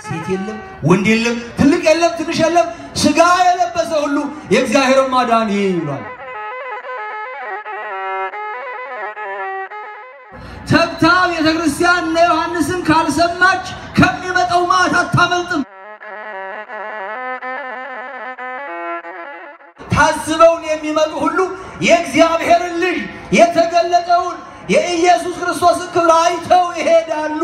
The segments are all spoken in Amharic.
ሴት የለም ወንድ የለም ትልቅ የለም ትንሽ የለም ስጋ የለበሰ ሁሉ የእግዚአብሔር ማዳን ይሏል ተግታ ቤተክርስቲያን ለዮሐንስን ካልሰማች ከሚመጣው ማታ አታመልጥም ታዝበውን የሚመጡ ሁሉ የእግዚአብሔር ልጅ የተገለጠውን የኢየሱስ ክርስቶስን ክብር አይተው ይሄዳሉ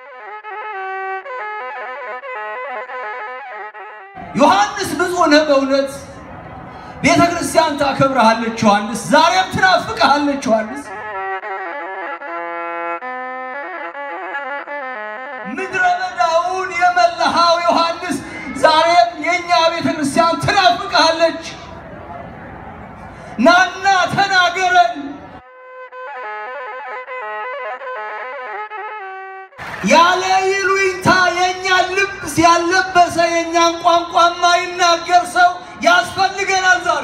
ዮሐንስ ብፁዕ ነው በእውነት ቤተክርስቲያን ታከብራለች ዮሐንስ ዛሬም ትናፍቃለች ዮሐንስ ምድረ በዳውን የመላሃው ዮሐንስ ዛሬም የኛ ቤተክርስቲያን ትናፍቃለች ናና ተናገረን ያለ ይሉኝታ የኛ ልብስ ያለበሰ የኛን ቋንቋ ማይናገር ሰው ያስፈልገናል ዛሬ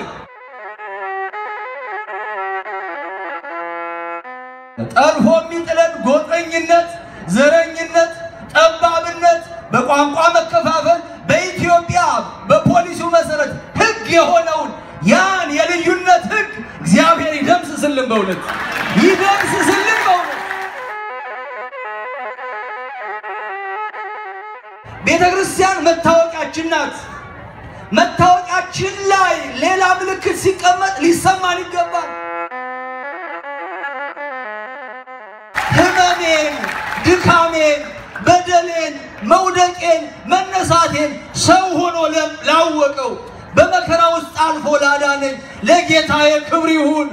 ጠልፎ የሚጥለን ጎጠኝነት ዘረኝነት ጠባብነት በቋንቋ መከፋፈል በኢትዮጵያ በፖሊሲው መሰረት ህግ የሆነውን ያን የልዩነት ህግ እግዚአብሔር ይደምስስልን በእውነት ይደምስስልን በእውነት ቤተክርስቲያን መታወቂያችን ናት መታወቂያችን ላይ ሌላ ምልክት ሲቀመጥ ሊሰማን ይገባል ህመሜን ድካሜን በደሌን መውደቄን መነሳቴን ሰው ሆኖ ላወቀው በመከራ ውስጥ አልፎ ላዳነኝ ለጌታዬ ክብር ይሁን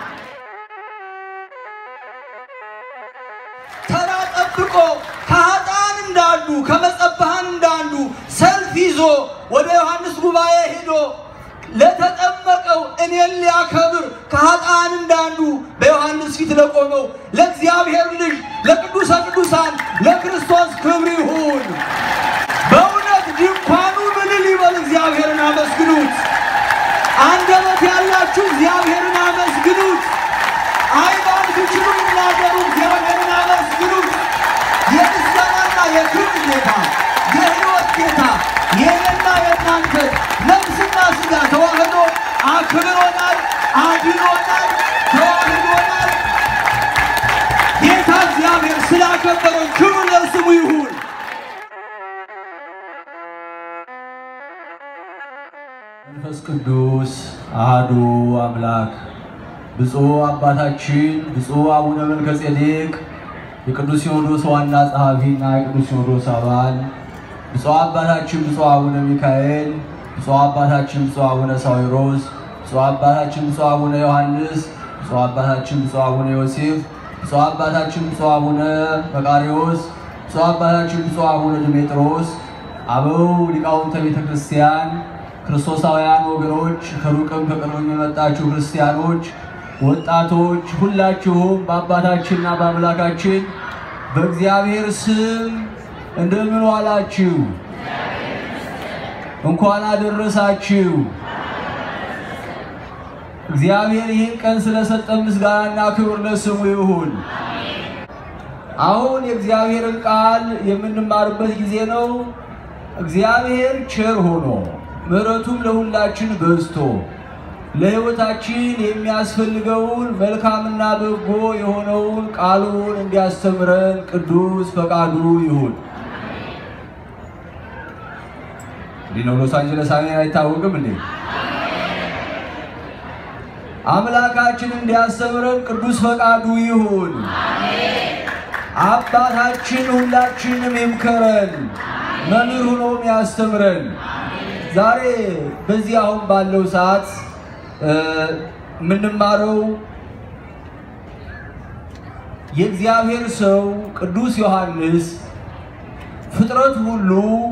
ተራ ጠብቆ ከኃጥአን እንዳንዱ ከመጸባሃን እንዳንዱ ሰልፍ ይዞ ወደ ዮሐንስ ጉባኤ ሄዶ ለተጠመቀው እኔን ሊያከብር ከኃጥአን እንዳንዱ በዮሐንስ ፊት ለቆመው ለእግዚአብሔር ልጅ ለቅዱሰ ቅዱሳን ለክርስቶስ ክብር ይሁን በእውነት ድንኳኑ ምልል ይበል እግዚአብሔርን አመስግኑት አንደበት ያላችሁ እግዚአብሔርን አመስግኑት አይባን ትችሉ ይናገሩ እግዚአብሔርን አመስግኑት የምስጋናና የክብር ጌታ የሕይወት ጌታ የኔና የእናንተ ነፍስና ሥጋ ተዋህዶ አክብሮናል አድኖናል ተዋህዶናል ጌታ እግዚአብሔር ስላከበረን ክብር ለስሙ ይሁን መንፈስ ቅዱስ አሐዱ አምላክ ብፁዕ አባታችን ብፁዕ አቡነ መልከጼዴቅ የቅዱስ ሲኖዶስ ዋና ጸሐፊና የቅዱስ ሲኖዶስ አባል ብፁዕ አባታችን ብፁዕ አቡነ ሚካኤል ብፁዕ አባታችን ብፁዕ አቡነ ሳዊሮስ ብፁዕ አባታችን ብፁዕ አቡነ ዮሐንስ ብፁዕ አባታችን ብፁዕ አቡነ ዮሴፍ ብፁዕ አባታችን ብፁዕ አቡነ መቃርዮስ ብፁዕ አባታችን ብፁዕ አቡነ ድሜጥሮስ አበው ሊቃውንተ ቤተክርስቲያን ክርስቶሳውያን ወገኖች ከሩቅም ከቅርብም የመጣችሁ ክርስቲያኖች ወጣቶች ሁላችሁም በአባታችንና በአምላካችን በእግዚአብሔር ስም እንደምን ዋላችሁ እንኳን አደረሳችሁ እግዚአብሔር ይህን ቀን ስለሰጠን ምስጋናና ክብር ለስሙ ይሁን አሁን የእግዚአብሔርን ቃል የምንማርበት ጊዜ ነው እግዚአብሔር ቸር ሆኖ ምሕረቱም ለሁላችን በዝቶ ለሕይወታችን የሚያስፈልገውን መልካምና በጎ የሆነውን ቃሉን እንዲያስተምረን ቅዱስ ፈቃዱ ይሁን ዲኖ ሎስ አንጀለስ አይታወቅም እንዴ አምላካችን እንዲያስተምረን ቅዱስ ፈቃዱ ይሁን አባታችን ሁላችንም ይምከረን መምህር ሆኖ ያስተምረን ዛሬ በዚህ አሁን ባለው ሰዓት ምንማረው የእግዚአብሔር ሰው ቅዱስ ዮሐንስ ፍጥረት ሁሉ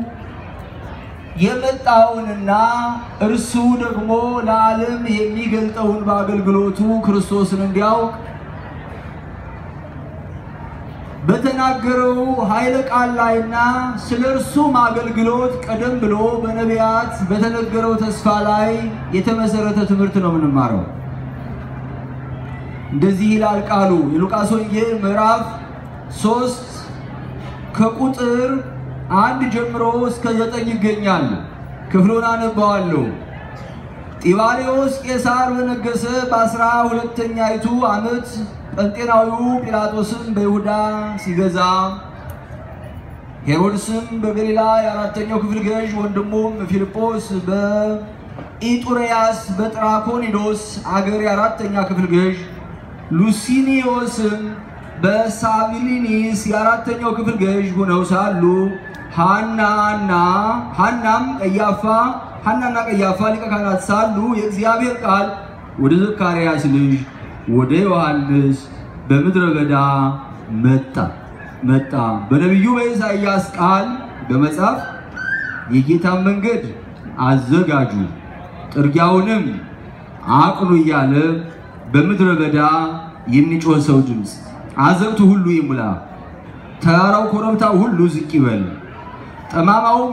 የመጣውንና እርሱ ደግሞ ለዓለም የሚገልጠውን በአገልግሎቱ ክርስቶስን እንዲያውቅ በተናገረው ኃይለ ቃል ላይና ስለርሱ አገልግሎት ቀደም ብሎ በነቢያት በተነገረው ተስፋ ላይ የተመሰረተ ትምህርት ነው ምንማረው እንደዚህ ይላል ቃሉ የሉቃስ ወንጌል ምዕራፍ 3 ከቁጥር 1 ጀምሮ እስከ 9 ይገኛል። ክፍሉን አነባዋለሁ። ጢባሪዎስ ቄሳር በነገሰ በ12ኛይቱ ዓመት ጴንጤናዊው ጲላጦስም በይሁዳ ሲገዛ ሄሮድስም በገሊላ የ4ኛው ክፍል ገዥ ወንድሙም ፊልጶስ በኢጡሬያስ በጥራኮኒዶስ አገር የ4ኛ ክፍል ገዥ ሉሲኒዮስም በሳቢሊኒስ የ4ኛው ክፍል ገዥ ሆነው ሳሉ ሐናና ቀያፋ ሊቀ ካህናት ሳሉ የእግዚአብሔር ቃል ወደ ዘካርያስ ልጅ ወደ ዮሐንስ በምድረ በዳ መጣ። በነቢዩ በኢሳይያስ ቃል በመጽሐፍ የጌታን መንገድ አዘጋጁ ጥርጊያውንም አቅኑ እያለ በምድረ በዳ የሚጮህ ሰው ድምጽ አዘብቱ ሁሉ ይሙላ፣ ተራራው ኮረብታው ሁሉ ዝቅ ይበል፣ ጠማማውም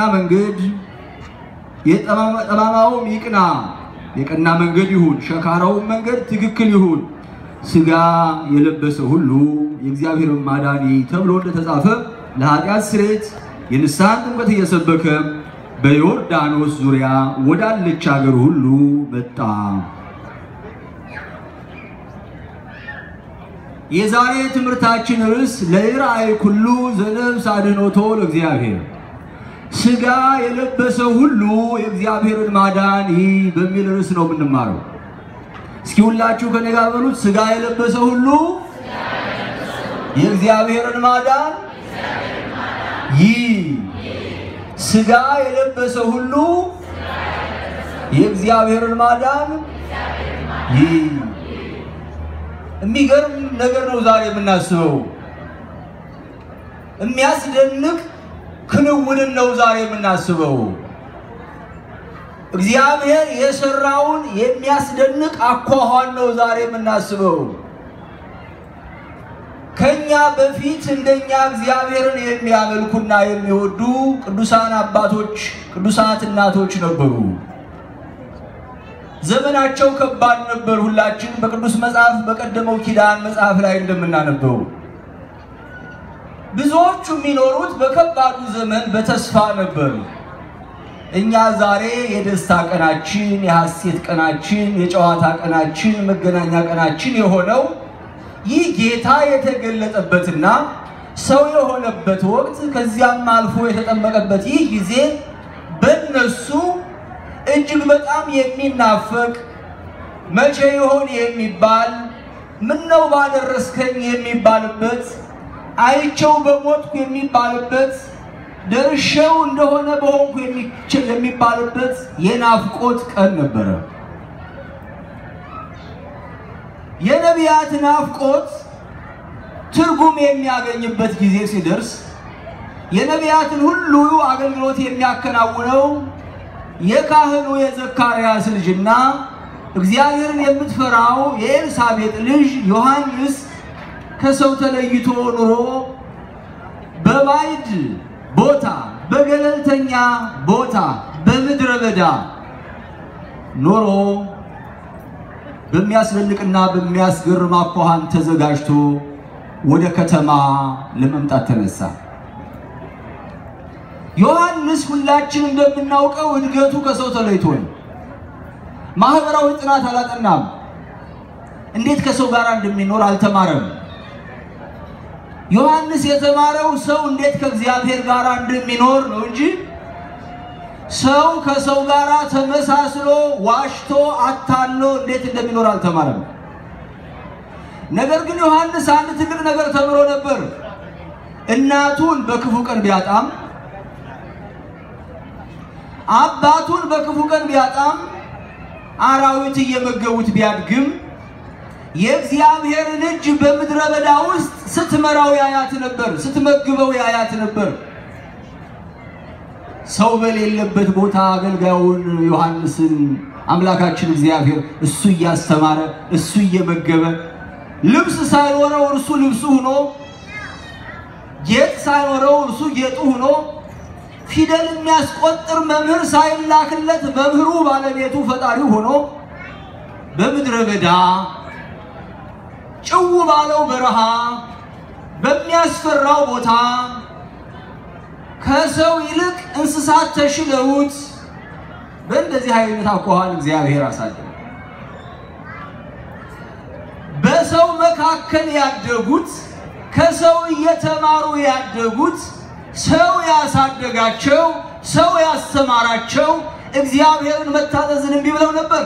ይቅና፣ የቀና መንገድ ይሁን፣ ሸካራውም መንገድ ትክክል ይሁን፣ ሥጋ የለበሰ ሁሉ የእግዚአብሔርን ማዳን ተብሎ እንደተጻፈ ለኃጢአት ስርየት የንስሐን ጥምቀት እየሰበከ በዮርዳኖስ ዙሪያ ወዳለች አገር ሁሉ መጣ። የዛሬ ትምህርታችን ርዕስ ለራእይ ሁሉ ዘነፍስ አድኅኖቶ ለእግዚአብሔር፣ ሥጋ የለበሰ ሁሉ የእግዚአብሔርን ማዳን በሚል ርዕስ ነው የምንማረው። እስኪ ሁላችሁ ከኔ ጋር በሉት። ሥጋ የለበሰ ሁሉ የእግዚአብሔርን ማዳን ሥጋ የለበሰ ሁሉ የእግዚአብሔርን ማዳን የሚገርም ነገር ነው ዛሬ የምናስበው። የሚያስደንቅ ክንውንን ነው ዛሬ የምናስበው። እግዚአብሔር የሰራውን የሚያስደንቅ አኳኋን ነው ዛሬ የምናስበው። ከኛ በፊት እንደኛ እግዚአብሔርን የሚያመልኩና የሚወዱ ቅዱሳን አባቶች፣ ቅዱሳት እናቶች ነበሩ። ዘመናቸው ከባድ ነበር። ሁላችን በቅዱስ መጽሐፍ በቀደመው ኪዳን መጽሐፍ ላይ እንደምናነበው ብዙዎቹ የሚኖሩት በከባዱ ዘመን በተስፋ ነበር። እኛ ዛሬ የደስታ ቀናችን፣ የሐሴት ቀናችን፣ የጨዋታ ቀናችን፣ መገናኛ ቀናችን የሆነው ይህ ጌታ የተገለጠበትና ሰው የሆነበት ወቅት ከዚያም አልፎ የተጠመቀበት ይህ ጊዜ በእነሱ እጅግ በጣም የሚናፈቅ መቼ ይሆን የሚባል ምነው ባደረስከኝ የሚባልበት አይቸው በሞትኩ የሚባልበት ደርሼው እንደሆነ በሆንኩ የሚባልበት የናፍቆት ቀን ነበረ። የነቢያት ናፍቆት ትርጉም የሚያገኝበት ጊዜ ሲደርስ የነቢያትን ሁሉ አገልግሎት የሚያከናውነው የካህኑ የዘካርያስ ልጅና እግዚአብሔርን የምትፈራው የኤልሳቤጥ ልጅ ዮሐንስ ከሰው ተለይቶ ኑሮ በባዕድ ቦታ በገለልተኛ ቦታ በምድረ በዳ ኖሮ በሚያስደንቅና በሚያስገርም አኳኋን ተዘጋጅቶ ወደ ከተማ ለመምጣት ተነሳ። ዮሐንስ ሁላችን እንደምናውቀው እድገቱ ከሰው ተለይቶ ነው። ማህበራዊ ጥናት አላጠናም። እንዴት ከሰው ጋር እንደሚኖር አልተማረም። ዮሐንስ የተማረው ሰው እንዴት ከእግዚአብሔር ጋር እንደሚኖር ነው እንጂ ሰው ከሰው ጋር ተመሳስሎ ዋሽቶ አታሎ እንዴት እንደሚኖር አልተማረም። ነገር ግን ዮሐንስ አንድ ትልቅ ነገር ተምሮ ነበር። እናቱን በክፉ ቀን ቢያጣም አባቱን በክፉ ቀን ቢያጣም አራዊት እየመገቡት ቢያድግም የእግዚአብሔርን እጅ በምድረ በዳ ውስጥ ስትመራው ያያት ነበር፣ ስትመግበው ያያት ነበር። ሰው በሌለበት ቦታ አገልጋዩን ዮሐንስን አምላካችን እግዚአብሔር እሱ እያስተማረ እሱ እየመገበ ልብስ ሳይኖረው እርሱ ልብሱ ሆኖ ጌጥ ሳይኖረው እርሱ ጌጡ ሆኖ ፊደል የሚያስቆጥር መምህር ሳይላክለት መምህሩ ባለቤቱ ፈጣሪው ሆኖ በምድረ በዳ ጭው ባለው በረሃ በሚያስፈራው ቦታ ከሰው ይልቅ እንስሳት ተሽለውት በእንደዚህ አይነት አኳኋን እግዚአብሔር አሳደገ። በሰው መካከል ያደጉት ከሰው እየተማሩ ያደጉት ሰው ያሳደጋቸው ሰው ያስተማራቸው እግዚአብሔርን መታዘዝን ቢብለው ነበር።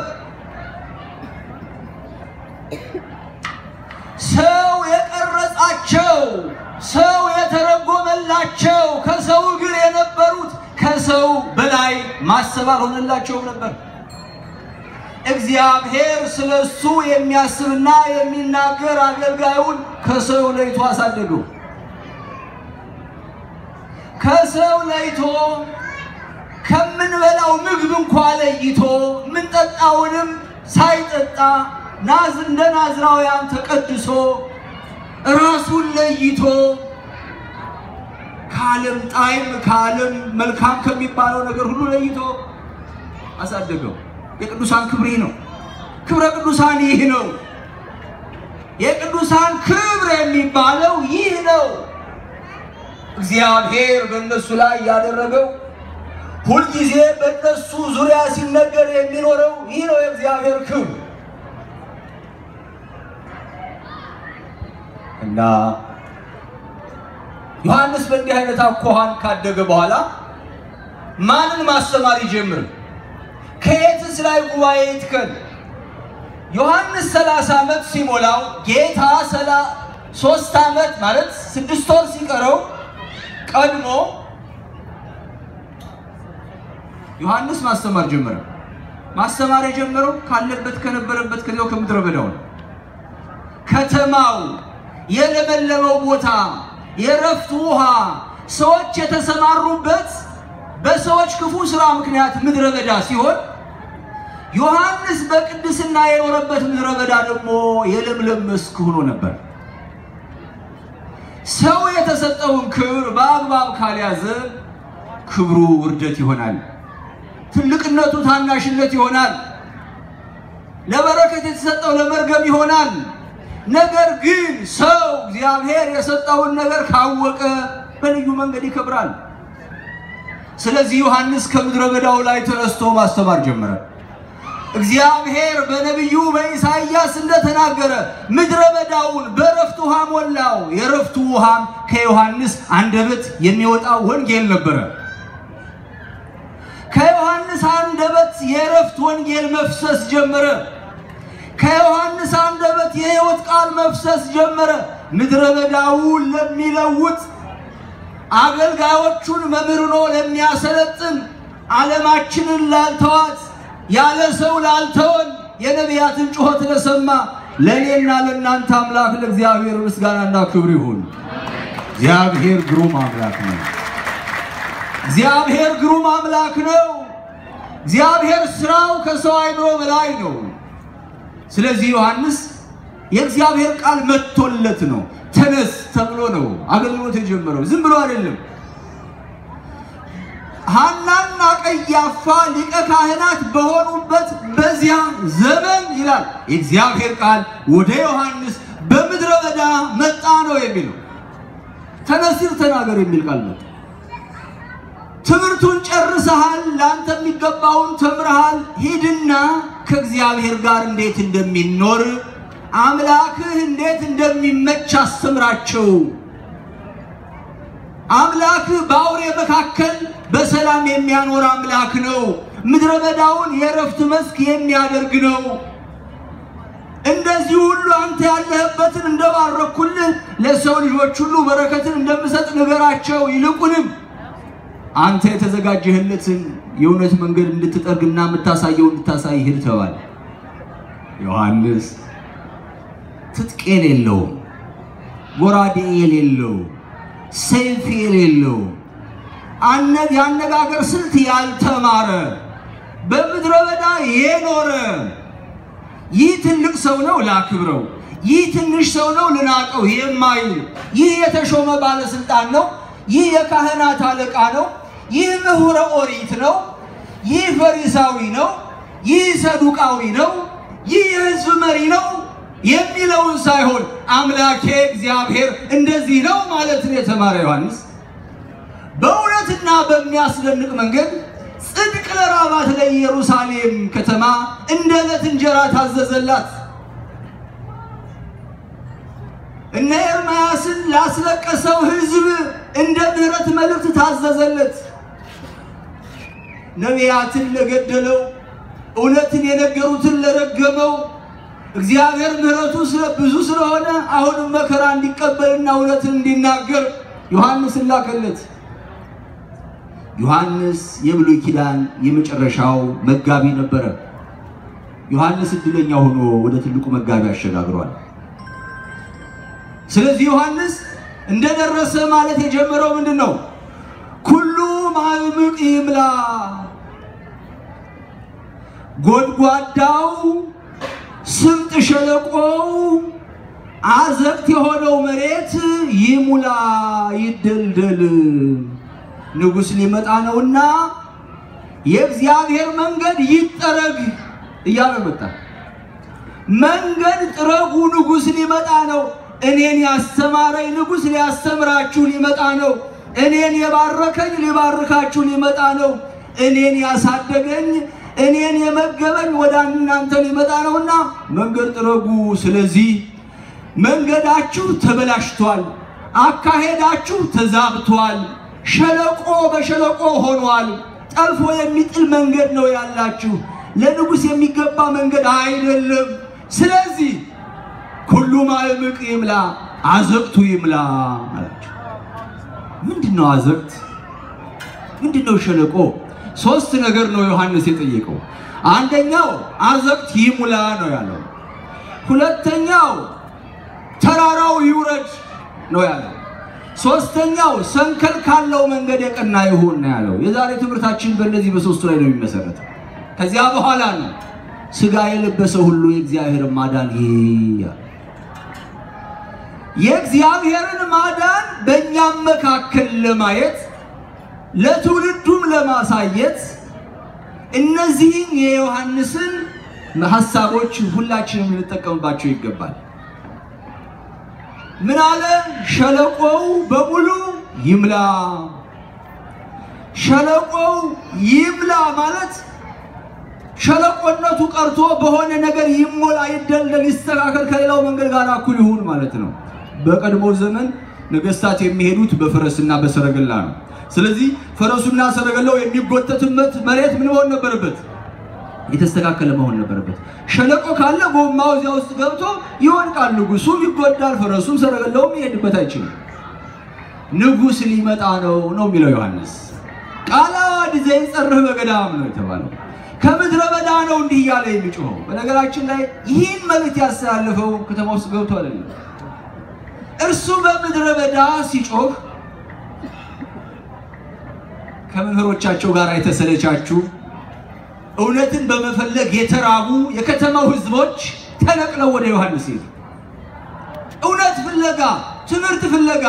ሰው የቀረጻቸው ሰው የተረጎመላቸው ከሰው እግር የነበሩት ከሰው በላይ ማሰብ ሆነላቸው ነበር። እግዚአብሔር ስለሱ የሚያስብና የሚናገር አገልጋዩን ከሰው ለይቶ አሳደገው። ከሰው ለይቶ ከምንበላው ምግብ እንኳን ለይቶ ምንጠጣውንም ሳይጠጣ እንደ ናዝራውያን ተቀድሶ ራሱን ለይቶ ከዓለም ጣዕም ከዓለም መልካም ከሚባለው ነገር ሁሉ ለይቶ አሳደገው። የቅዱሳን ክብር ነው። ክብረ ቅዱሳን ይህ ነው። የቅዱሳን ክብር የሚባለው ይህ ነው። እግዚአብሔር በእነሱ ላይ ያደረገው ሁሉ ጊዜ በእነሱ ዙሪያ ሲነገር የሚኖረው ይህ ነው የእግዚአብሔር ክብር። እና ዮሐንስ በእንዲህ አይነት አኳኋን ካደገ በኋላ ማንን ማስተማር ይጀምር? ከየትስ ላይ ጉባኤ ይትከል? ዮሐንስ 30 ዓመት ሲሞላው ጌታ 3 ዓመት ማለት 6 ወር ሲቀረው ቀድሞ ዮሐንስ ማስተማር ጀመረ። ማስተማር የጀመረው ካለበት ከነበረበት ከዚያው ከምድረ በዳው ከተማው የለመለመው ቦታ የረፍት ውሃ ሰዎች የተሰማሩበት በሰዎች ክፉ ስራ ምክንያት ምድረ በዳ ሲሆን ዮሐንስ በቅድስና የኖረበት ምድረ በዳ ደግሞ የለምለም መስክ ሆኖ ነበር። ሰው የተሰጠውን ክብር በአግባብ ካልያዘ ክብሩ ውርደት ይሆናል፣ ትልቅነቱ ታናሽነት ይሆናል፣ ለበረከት የተሰጠው ለመርገም ይሆናል። ነገር ግን ሰው እግዚአብሔር የሰጠውን ነገር ካወቀ በልዩ መንገድ ይከብራል። ስለዚህ ዮሐንስ ከምድረ በዳው ላይ ተነስቶ ማስተማር ጀመረ። እግዚአብሔር በነቢዩ በኢሳይያስ እንደተናገረ ምድረ በዳውን በረፍት ውሃ ሞላው። የረፍቱ ውሃም ከዮሐንስ አንደበት የሚወጣው ወንጌል ነበረ። ከዮሐንስ አንደበት የረፍት ወንጌል መፍሰስ ጀመረ። ከዮሐንስ አንደበት የሕይወት ቃል መፍሰስ ጀመረ። ምድረ በዳውን ለሚለውጥ አገልጋዮቹን መምርኖ ለሚያሰለጥን ዓለማችንን ላልተዋት ያለ ሰው ላልተወን የነቢያትን ጩኸት ለሰማ ለኔና ለእናንተ አምላክ ለእግዚአብሔር ምስጋናና ክብር ይሁን። እግዚአብሔር ግሩም አምላክ ነው። እግዚአብሔር ግሩም አምላክ ነው። እግዚአብሔር ስራው ከሰው አይምሮ በላይ ነው። ስለዚህ ዮሐንስ የእግዚአብሔር ቃል መጥቶለት ነው ተነስ ተብሎ ነው አገልግሎት የጀመረው። ዝም ብሎ አይደለም። ሐናና ቀያፋ ሊቀ ካህናት በሆኑበት በዚያ ዘመን ይላል የእግዚአብሔር ቃል ወደ ዮሐንስ በምድረ በዳ መጣ ነው የሚለው። ተነስ ተናገር የሚል ቃል ነው። ትምህርቱን ጨርሰሃል፣ ላንተ የሚገባውን ተምረሃል፣ ሂድና ከእግዚአብሔር ጋር እንዴት እንደሚኖር አምላክህ እንዴት እንደሚመች አስተምራቸው። አምላክህ በአውሬ መካከል በሰላም የሚያኖር አምላክ ነው። ምድረ በዳውን የረፍት መስክ የሚያደርግ ነው። እንደዚህ ሁሉ አንተ ያለህበትን እንደባረኩልህ ለሰው ልጆች ሁሉ በረከትን እንደምሰጥ ንገራቸው። ይልቁንም አንተ የተዘጋጀህለትን የእውነት መንገድ እንድትጠርግና የምታሳየው እንድታሳይ ሂድ ተባለ። ዮሐንስ ትጥቅ የሌለው ጎራዴ የሌለው ሰይፍ የሌለው ያነጋገር ስልት ያልተማረ በምድረ በዳ የኖረ ይህ ትልቅ ሰው ነው ላክብረው፣ ይህ ትንሽ ሰው ነው ልናቀው የማይል ይህ የተሾመ ባለስልጣን ነው፣ ይህ የካህናት አለቃ ነው፣ ይህ ምሁረ ኦሪት ነው፣ ይህ ፈሪሳዊ ነው፣ ይህ ሰዱቃዊ ነው፣ ይህ የሕዝብ መሪ ነው የሚለውን ሳይሆን አምላኬ እግዚአብሔር እንደዚህ ነው ማለት ነው የተማረ ዮሐንስ በእውነትና በሚያስደንቅ መንገድ ጽድቅ ለራባት ለኢየሩሳሌም ከተማ እንደ ዕለት እንጀራ ታዘዘላት። እነ ኤርምያስን ላስለቀሰው ሕዝብ እንደ ምህረት መልእክት ታዘዘለት። ነቢያትን ለገደለው እውነትን የነገሩትን ለረገመው እግዚአብሔር ምህረቱ ብዙ ስለሆነ አሁንም መከራ እንዲቀበልና እውነትን እንዲናገር ዮሐንስ ላከለት። ዮሐንስ የብሉይ ኪዳን የመጨረሻው መጋቢ ነበር። ዮሐንስ እድለኛ ሆኖ ወደ ትልቁ መጋቢ አሸጋግሯል። ስለዚህ ዮሐንስ እንደደረሰ ማለት የጀመረው ምንድነው? ኩሉ ማዕምቅ ይምላ፣ ጎድጓዳው ስምጥ ሸለቆው አዘቅት የሆነው መሬት ይሙላ ይደልደል፣ ንጉስ ሊመጣ ነውና የእግዚአብሔር መንገድ ይጠረግ እያለ መጣ። መንገድ ጥረጉ፣ ንጉስ ሊመጣ ነው። እኔን ያስተማረኝ ንጉስ ሊያስተምራችሁ ሊመጣ ነው። እኔን የባረከኝ ሊባርካችሁ ሊመጣ ነው። እኔን ያሳደገኝ እኔን የመገበኝ ወደ እናንተ ሊመጣ ነውና መንገድ ጥረጉ። ስለዚህ መንገዳችሁ ተበላሽቷል፣ አካሄዳችሁ ተዛብቷል፣ ሸለቆ በሸለቆ ሆኗል። ጠልፎ የሚጥል መንገድ ነው ያላችሁ፣ ለንጉስ የሚገባ መንገድ አይደለም። ስለዚህ ኩሉ ማዕምቅ ይምላ፣ አዘቅቱ ይምላ አላችሁ። ምንድነው አዘቅት? ምንድነው ሸለቆ? ሶስት ነገር ነው ዮሐንስ የጠየቀው። አንደኛው አዘቅት ይሙላ ነው ያለው። ሁለተኛው ተራራው ይውረድ ነው ያለው። ሶስተኛው ሰንከል ካለው መንገድ የቀና ይሁን ነው ያለው። የዛሬ ትምህርታችን በእነዚህ በሶስቱ ላይ ነው የሚመሰረተው። ከዚያ በኋላ ነው ስጋ የለበሰ ሁሉ የእግዚአብሔር ማዳን ይያል። የእግዚአብሔርን ማዳን በእኛም መካከል ለማየት ለትውልዱም ለማሳየት እነዚህን የዮሐንስን ሐሳቦች ሁላችንም ልንጠቀምባቸው ይገባል። ምን አለ? ሸለቆው በሙሉ ይምላ። ሸለቆው ይምላ ማለት ሸለቆነቱ ቀርቶ በሆነ ነገር ይሞላ፣ ይደልደል፣ ይስተካከል፣ ከሌላው መንገድ ጋር እኩል ይሁን ማለት ነው። በቀድሞ ዘመን ነገስታት የሚሄዱት በፈረስና በሰረገላ ነው። ስለዚህ ፈረሱና ሰረገላው የሚጎተትበት መሬት ምን መሆን ነበረበት? የተስተካከለ መሆን ነበረበት። ሸለቆ ካለ ጎማው እዚያ ውስጥ ገብቶ ይወድቃል፣ ንጉሱም ይጎዳል፣ ፈረሱም ሰረገላውም ይሄድበት አይችልም። ንጉስ ሊመጣ ነው የሚለው ዮሐንስ። ቃለ ዓዋዲ ዘይጸርህ በገዳም ነው የተባለው። ከምድረ በዳ ነው እንዲህ ያለ የሚጮኸው። በነገራችን ላይ ይህን መልእክት ያስተላልፈው ከተማ ውስጥ ገብቶ አይደለም። እርሱ በምድረ በዳ ሲጮህ ከመምህሮቻቸው ጋር የተሰለቻቹ እውነትን በመፈለግ የተራቡ የከተማው ህዝቦች ተነቅለው ወደ ዮሐንስ ሄዱ። እውነት ፍለጋ፣ ትምህርት ፍለጋ።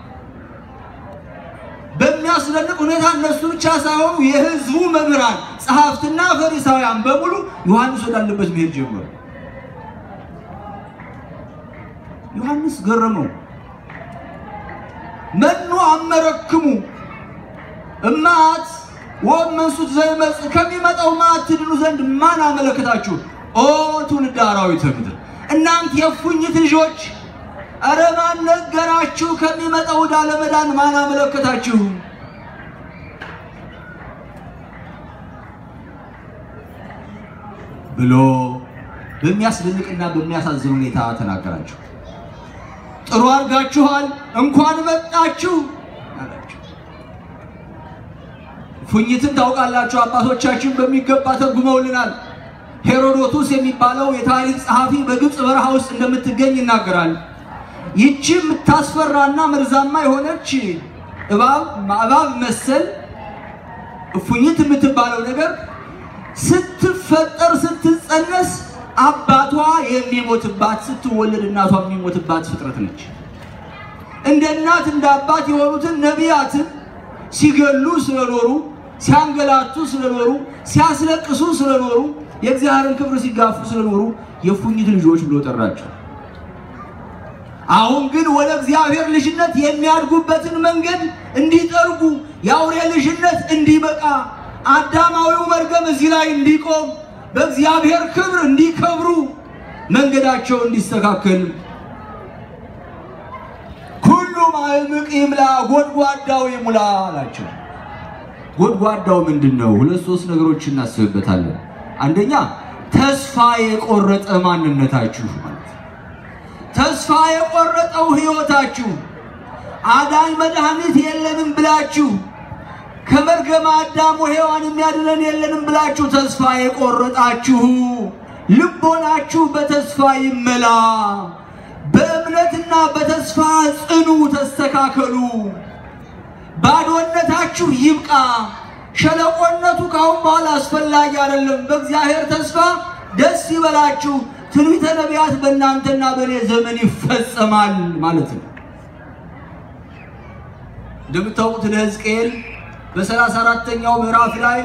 በሚያስደንቅ ሁኔታ እነሱ ብቻ ሳይሆኑ የህዝቡ መምህራን፣ ጸሐፍትና ፈሪሳውያን በሙሉ ዮሐንስ ወዳለበት መሄድ ጀመሩ። ዮሐንስ ገረመው። መኑ አመረክሙ እማት ወመንሱት ዘይመጽ፣ ከሚመጣው ማት ትድኑ ዘንድ ማን አመለከታችሁ? ኦ ትውልደ አራዊተ ምድር፣ እናንተ የፉኝት ልጆች፣ አረ ማን ነገራችሁ? ከሚመጣው ዳለ መዳን ማን አመለከታችሁ? ብሎ በሚያስደንቅና በሚያሳዝን ሁኔታ ተናገራቸው። ጥሩ አድርጋችኋል፣ እንኳን መጣችሁ አላቸው። ፉኝትን ታውቃላችሁ፣ አባቶቻችን በሚገባ ተርጉመውልናል። ሄሮዶቱስ የሚባለው የታሪክ ጸሐፊ በግብጽ በረሃ ውስጥ እንደምትገኝ ይናገራል። ይህች የምታስፈራና መርዛማ የሆነች እባብ መሰል ፉኝት የምትባለው ነገር ስትፈጠር ስትጸነስ አባቷ የሚሞትባት፣ ስትወለድ እናቷ የሚሞትባት ፍጥረት ነች። እንደ እናት እንደ አባት የሆኑትን ነቢያትን ሲገሉ ስለኖሩ፣ ሲያንገላቱ ስለኖሩ፣ ሲያስለቅሱ ስለኖሩ፣ የእግዚአብሔርን ክብር ሲጋፉ ስለኖሩ የፉኝት ልጆች ብሎ ጠራቸው። አሁን ግን ወደ እግዚአብሔር ልጅነት የሚያድጉበትን መንገድ እንዲጠርጉ ያውሬ ልጅነት እንዲበቃ አዳማዊው መርገም እዚህ ላይ እንዲቆም በእግዚአብሔር ክብር እንዲከብሩ መንገዳቸው እንዲስተካከል ሁሉ ማዕምቅ ይምላ ጎድጓዳው ይሙላ አላቸው። ጎድጓዳው ምንድነው? ሁለት ሶስት ነገሮች እናስብበታለን። አንደኛ ተስፋ የቆረጠ ማንነታችሁ ማለት ተስፋ የቆረጠው ህይወታችሁ አዳኝ መድኃኒት የለንም ብላችሁ ከመርገም አዳም ወሔዋን የሚያድነን የለንም ብላችሁ ተስፋ የቆረጣችሁ ልቦናችሁ በተስፋ ይመላ በእምነትና በተስፋ ጽኑ ተስተካከሉ ባዶነታችሁ ይብቃ ሸለቆነቱ ካሁን በኋላ አስፈላጊ አይደለም በእግዚአብሔር ተስፋ ደስ ይበላችሁ ትንቢተ ነቢያት በእናንተና በእኔ ዘመን ይፈጸማል ማለት ነው። እንደምታውቁት ለሕዝቅኤል በ34ኛው ምዕራፍ ላይ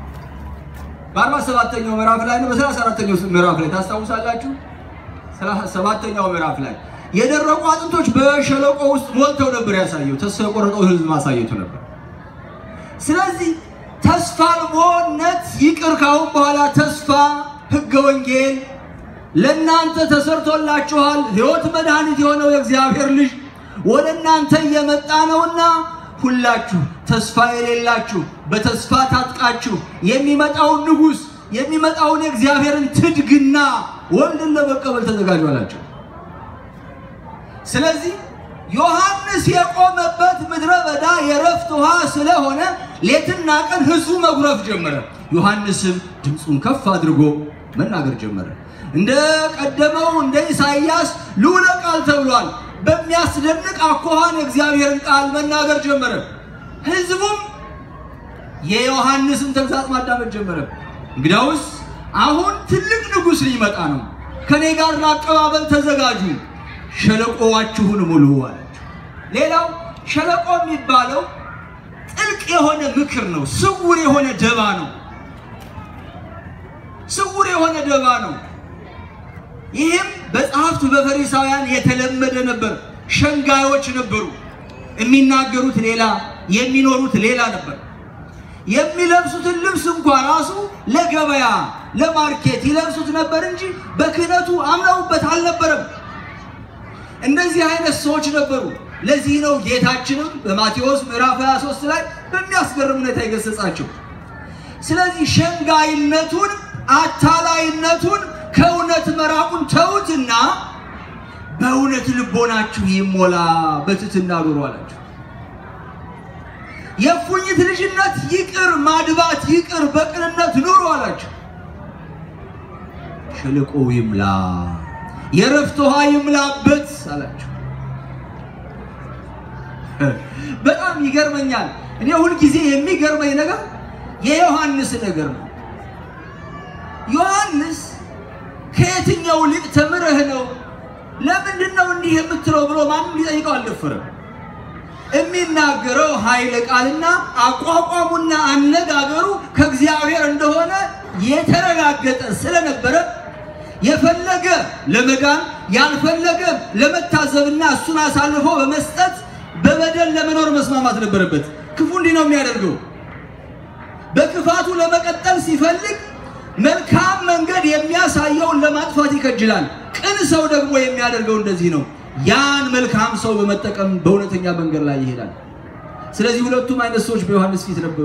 በ47ኛው ምዕራፍ ላይ ነው በ34ኛው ምዕራፍ ላይ ታስታውሳላችሁ 37ኛው ምዕራፍ ላይ የደረቁ አጥንቶች በሸለቆ ውስጥ ሞልተው ነበር ያሳየው ተስፋ የቆረጠው ህዝብ ማሳየቱ ነበር። ስለዚህ ተስፋ አልቦነት ይቅር ካሁን በኋላ ተስፋ ሕገ ወንጌል ለእናንተ ተሰርቶላችኋል ሕይወት መድኃኒት የሆነው የእግዚአብሔር ልጅ ወደ እናንተ እየመጣ ነውና ሁላችሁ ተስፋ የሌላችሁ በተስፋ ታጥቃችሁ የሚመጣውን ንጉስ የሚመጣውን የእግዚአብሔርን ትድግና ወልድን ለመቀበል ተዘጋጁ አላቸው። ስለዚህ ዮሐንስ የቆመበት ምድረ በዳ የረፍት ውሃ ስለሆነ ሌትና ቀን ህዝቡ መጉረፍ ጀመረ። ዮሐንስም ድምጹን ከፍ አድርጎ መናገር ጀመረ። እንደ ቀደመው እንደ ኢሳይያስ ልዑለ ቃል ተብሏል። በሚያስደንቅ አኳኋን የእግዚአብሔርን ቃል መናገር ጀመረ። ህዝቡም የዮሐንስን ተግሳጽ ማዳመጥ ጀመረ። እንግዲያውስ አሁን ትልቅ ንጉስ ሊመጣ ነው ከኔ ጋር ለአቀባበል ተዘጋጁ ሸለቆዋችሁን ሙሉ አላቸው። ሌላው ሸለቆ የሚባለው ጥልቅ የሆነ ምክር ነው ስውር የሆነ ደባ ነው ስውር የሆነ ደባ ነው። ይህም በጸሐፍት በፈሪሳውያን የተለመደ ነበር። ሸንጋዮች ነበሩ የሚናገሩት ሌላ የሚኖሩት ሌላ ነበር። የሚለብሱትን ልብስ እንኳን ራሱ ለገበያ ለማርኬት ይለብሱት ነበር እንጂ በክህነቱ አምነውበት አልነበረም። እንደዚህ አይነት ሰዎች ነበሩ። ለዚህ ነው ጌታችንም በማቴዎስ ምዕራፍ 23 ላይ በሚያስገርም ሁኔታ ይገሰጻቸው። ስለዚህ ሸንጋይነቱን አታላይነቱን ከእውነት መራቁን ተውትና በእውነት ልቦናችሁ ይሞላ በትሕትና ኑሩ አላቸው። የፉኝት ልጅነት ይቅር ማድባት ይቅር በቅንነት ኑሩ አላቸው። ሸለቆ ይምላ የረፍት ውሃ ይምላበት አላቸው። በጣም ይገርመኛል። እኔ ሁሉ ጊዜ የሚገርመኝ ነገር የዮሐንስ ነገር ነው። ዮሐንስ ከየትኛው ሊቅ ተምረህ ነው ለምንድን ነው እንዲህ የምትለው ብሎ ማንም ሊጠይቀው አልደፈረም። የሚናገረው ኃይለ ቃልና አቋቋሙና አነጋገሩ ከእግዚአብሔር እንደሆነ የተረጋገጠ ስለነበረ የፈለገ ለመዳን ያልፈለገ ለመታዘብና እሱን አሳልፎ በመስጠት በበደል ለመኖር መስማማት ነበረበት። ክፉ እንዲህ ነው የሚያደርገው። በክፋቱ ለመቀጠል ሲፈልግ መልካም መንገድ የሚያሳየውን ለማጥፋት ይከጅላል። ቅን ሰው ደግሞ የሚያደርገው እንደዚህ ነው። ያን መልካም ሰው በመጠቀም በእውነተኛ መንገድ ላይ ይሄዳል። ስለዚህ ሁለቱም አይነት ሰዎች በዮሐንስ ፊት ነበሩ።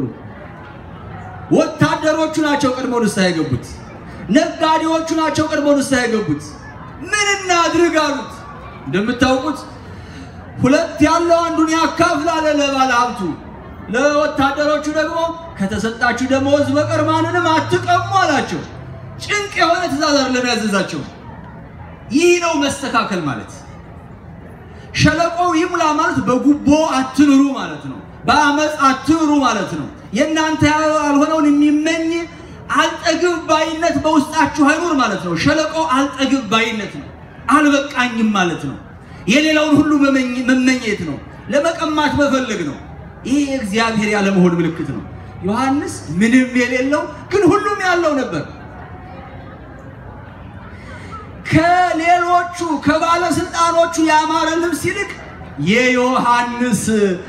ወታደሮቹ ናቸው ቀድመው ንስሐ የገቡት። ነጋዴዎቹ ናቸው ቀድመው ንስሐ የገቡት። ምን እናድርግ አሉት። እንደምታውቁት ሁለት ያለው አንዱን ያካፍላል ለባለ ሀብቱ። ለወታደሮቹ ደግሞ ከተሰጣችሁ ደመወዝ በቀር ማንንም አትቀሙ አላቸው። ጭንቅ የሆነ ትእዛዝ አይደለም ያዘዛቸው። ይህ ነው መስተካከል ማለት። ሸለቆው ይሙላ ማለት በጉቦ አትኑሩ ማለት ነው። በአመጽ አትኑሩ ማለት ነው። የእናንተ ያልሆነውን የሚመኝ አልጠግብ ባይነት በውስጣችሁ አይኑር ማለት ነው። ሸለቆው አልጠግብ ባይነት ነው። አልበቃኝም ማለት ነው። የሌላውን ሁሉ መመኘት ነው። ለመቀማት መፈለግ ነው። ይሄ እግዚአብሔር ያለ መሆን ምልክት ነው። ዮሐንስ ምንም የሌለው ግን ሁሉም ያለው ነበር። ከሌሎቹ ከባለስልጣኖቹ ያማረ ልብስ ይልቅ የዮሐንስ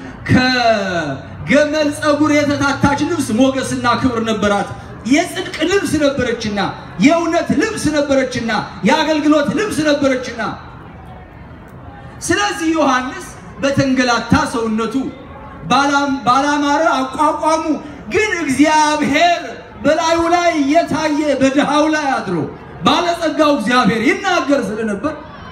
ከገመል ጸጉር የተታታች ልብስ ሞገስና ክብር ነበራት። የጽድቅ ልብስ ነበረችና የእውነት ልብስ ነበረችና የአገልግሎት ልብስ ነበረችና ስለዚህ ዮሐንስ በተንገላታ ሰውነቱ ባላማረ አቋቋሙ ግን እግዚአብሔር በላዩ ላይ የታየ በድሃው ላይ አድሮ ባለጸጋው እግዚአብሔር ይናገር ስለነበር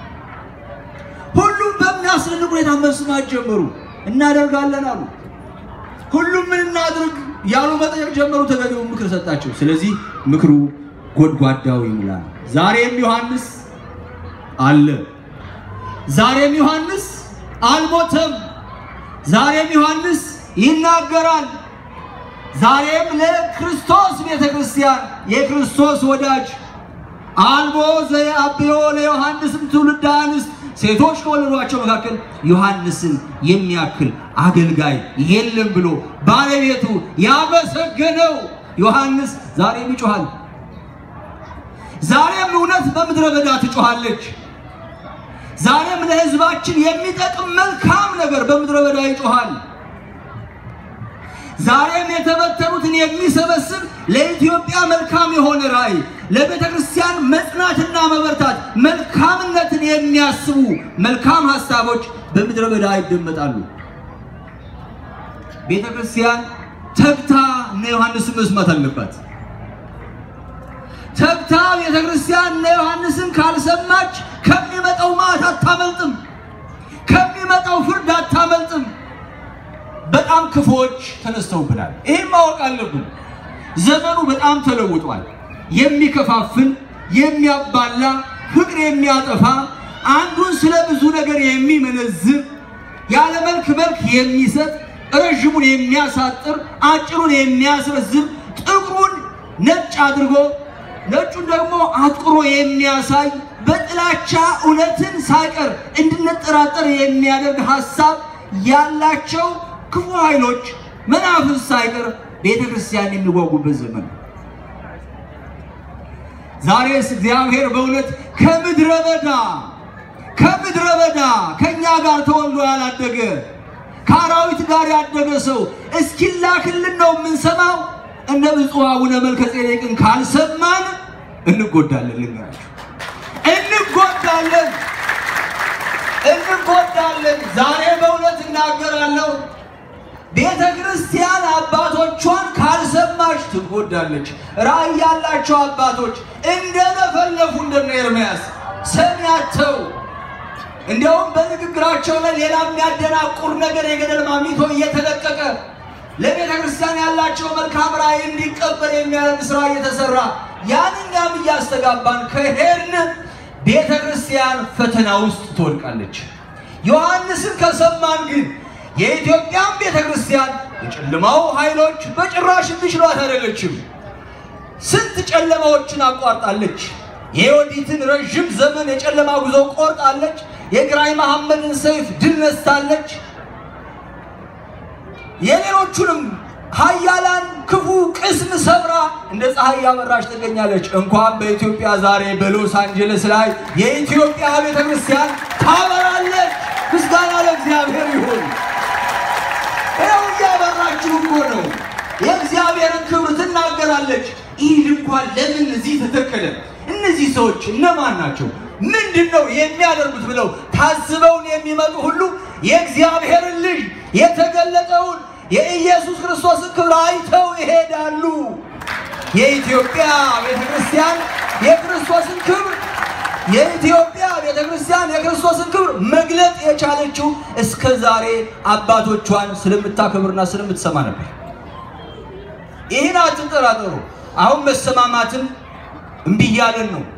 ሁሉም በሚያስደንቅ ሁኔታ መስማት ጀመሩ። እናደርጋለን አሉ። ሁሉም ምን እናድርግ ያሉ መጠየቅ ጀመሩ። ተገቢው ምክር ሰጣቸው። ስለዚህ ምክሩ ጎድጓዳው ይሙላ። ዛሬም ዮሐንስ አለ። ዛሬም ዮሐንስ አልሞተም። ዛሬም ዮሐንስ ይናገራል። ዛሬም ለክርስቶስ ቤተክርስቲያን የክርስቶስ ወዳጅ አልቦ ዘያብዮ ለዮሐንስም ትውልደ አንስት ሴቶች ከወለዷቸው መካከል ዮሐንስን የሚያክል አገልጋይ የለም ብሎ ባለቤቱ ያመሰገነው ዮሐንስ ዛሬም ይጮሃል። ዛሬም እውነት በምድረ በዳ ትጮሃለች። ዛሬም ለሕዝባችን የሚጠቅም መልካም ነገር በምድረ በዳ ይጮሃል። ዛሬም የተበተኑትን የሚሰበስብ ለኢትዮጵያ መልካም የሆነ ራእይ ለቤተክርስቲያን መጽናትና መበርታት መልካምነትን የሚያስቡ መልካም ሐሳቦች በምድረ በዳ ይደመጣሉ። ቤተክርስቲያን ተግታ ዮሐንስን መስማት አለባት። ተግታ ቤተክርስቲያን ዮሐንስን ካልሰማች ከሚመጣው መዓት አታመልጥም፣ ከሚመጣው ፍርድ አታመልጥም። በጣም ክፎች ተነስተውብናል። ይሄን ማወቅ አለብን። ዘመኑ በጣም ተለውጧል። የሚከፋፍል የሚያባላ ፍቅር የሚያጠፋ አንዱን ስለ ብዙ ነገር የሚመነዝር ያለ መልክ የሚሰጥ ረጅሙን የሚያሳጥር አጭሩን የሚያስረዝም ጥቁሩን ነጭ አድርጎ ነጩን ደግሞ አጥቁሮ የሚያሳይ በጥላቻ እውነትን ሳይቀር እንድንጠራጠር የሚያደርግ ሐሳብ ያላቸው ክፉ ኃይሎች መናፍስት ሳይቀር ቤተክርስቲያን የሚጓጉበት ዘመን። ዛሬስ እግዚአብሔር በእውነት ከምድረ በዳ ከኛ ጋር ተወልዶ ያላደገ ከአራዊት ጋር ያደገ ሰው እስኪላክልን ነው የምንሰማው። እነ ብፁዕ አቡነ መልከጼዴቅን ካልሰማን እንጎዳለን። ልንገራችሁ እንጎዳለን። ዛሬ በእውነት እናገራለሁ። ቤተክርስቲያን አባቶቿን ካልሰማች ትጎዳለች። ራእይ ያላቸው አባቶች እንደለፈለፉ እንደነ ኤርምያስ ሰሚያቸው እንደውም በንግግራቸው ላይ ሌላ የሚያደናቁር ነገር የገደል ማሚቶ እየተለቀቀ ለቤተክርስቲያን ያላቸው መልካም ራእይ እንዲቀበል የሚያደርግ ስራ እየተሰራ ያንኛም እያስተጋባን ከሄድን ቤተክርስቲያን ፈተና ውስጥ ትወድቃለች። ዮሐንስን ከሰማን ግን የኢትዮጵያን ቤተክርስቲያን የጨለማው ኃይሎች በጭራሽ እንዲችሏት አይደለችም። ስንት ጨለማዎችን አቋርጣለች። የዮዲትን ረጅም ዘመን የጨለማ ጉዞ ቆርጣለች። የግራኝ መሐመድን ሰይፍ ድል ነስታለች። የሌሎቹንም ኃያላን ክፉ ቅስም ሰብራ እንደ ፀሐይ ያበራች ትገኛለች። እንኳን በኢትዮጵያ ዛሬ በሎስ አንጀለስ ላይ የኢትዮጵያ ቤተክርስቲያን ታበራለች። ምስጋና ለእግዚአብሔር ይሁን። ያበራችሁ እኮ ነው። የእግዚአብሔርን ክብር ትናገራለች። ይህ እንኳን ለምን እዚህ ተተከለ? እነዚህ ሰዎች እነማን ናቸው? ምንድነው የሚያደርጉት ብለው ታዝበውን የሚመጡ ሁሉ የእግዚአብሔርን ልጅ የተገለጠውን የኢየሱስ ክርስቶስን ክብር አይተው ይሄዳሉ። የኢትዮጵያ ቤተክርስቲያን የክርስቶስን ክብር የክርስቶስን ክብር መግለጥ የቻለችው እስከ ዛሬ አባቶቿን ስለምታከብርና ስለምትሰማ ነበር። ይሄን አትጠራጠሩ። አሁን መሰማማትን እምቢያለን ነው።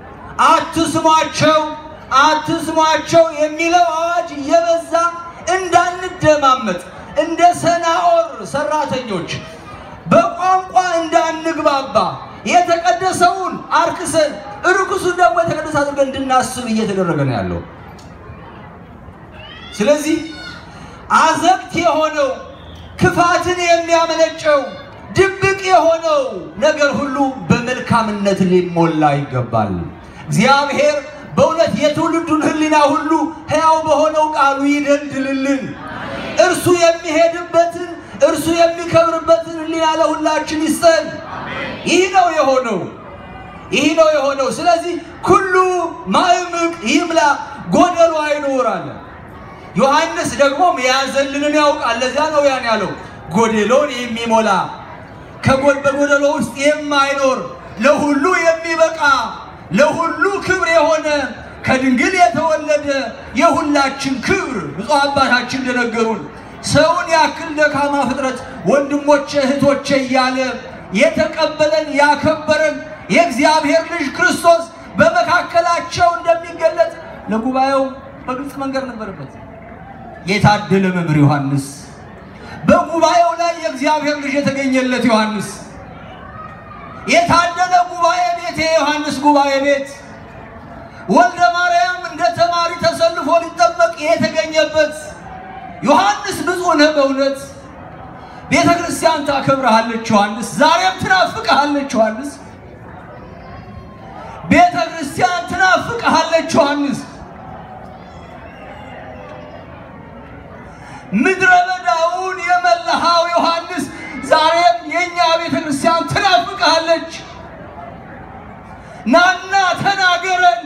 አትስሟቸው የሚለው አዋጅ እየበዛ እንዳንደማመጥ እንደ ሰናኦር ሰራተኞች በቋንቋ እንዳንግባባ የተቀደሰውን አርክሰን ርኩሱን ደግሞ የተቀደሰ አድርገን እንድናስብ እየተደረገ ነው ያለው። ስለዚህ አዘቅት የሆነው ክፋትን የሚያመነጨው ድብቅ የሆነው ነገር ሁሉ በመልካምነት ሊሞላ ይገባል። እግዚአብሔር በእውነት የትውልዱን ህሊና ሁሉ ሕያው በሆነው ቃሉ ይደልድልልን እርሱ የሚሄድበትን እርሱ የሚከብርበትን ህሊና ለሁላችን ይስጠን ይህ ነው የሆነው ስለዚህ ሁሉ ማዕምቅ ይምላ ጎደሎ አይኖራል ዮሐንስ ደግሞ ያዘልንን ያውቃል ለዚያ ነው ያን ያለው ጎደሎን የሚሞላ በጎደሎ ውስጥ የማይኖር ለሁሉ የሚበቃ ለሁሉ ክብር የሆነ ከድንግል የተወለደ የሁላችን ክብር ብፁዕ አባታችን እንደነገሩን ሰውን ያክል ደካማ ፍጥረት ወንድሞቼ እህቶቼ እያለ የተቀበለን ያከበረን የእግዚአብሔር ልጅ ክርስቶስ በመካከላቸው እንደሚገለጥ ለጉባኤው በግልጽ መንገር ነበረበት የታደለ መምህር ዮሐንስ በጉባኤው ላይ የእግዚአብሔር ልጅ የተገኘለት ዮሐንስ የታደለ ጉባኤ ቤት የዮሐንስ ጉባኤ ቤት ወልደ ማርያም እንደ ተማሪ ተሰልፎ ሊጠመቅ የተገኘበት ዮሐንስ ብፁዕ ነህ በእውነት ቤተ ክርስቲያን ታከብርሃለች ዮሐንስ ዛሬም ትናፍቅሃለች ዮሐንስ ቤተ ክርስቲያን ትናፍቅሃለች ዮሐንስ ምድረ በዳውን የመላሃው ዮሐንስ ዛሬም የኛ ቤተ ክርስቲያን ትናፍቅሃለች ናና ተናገረን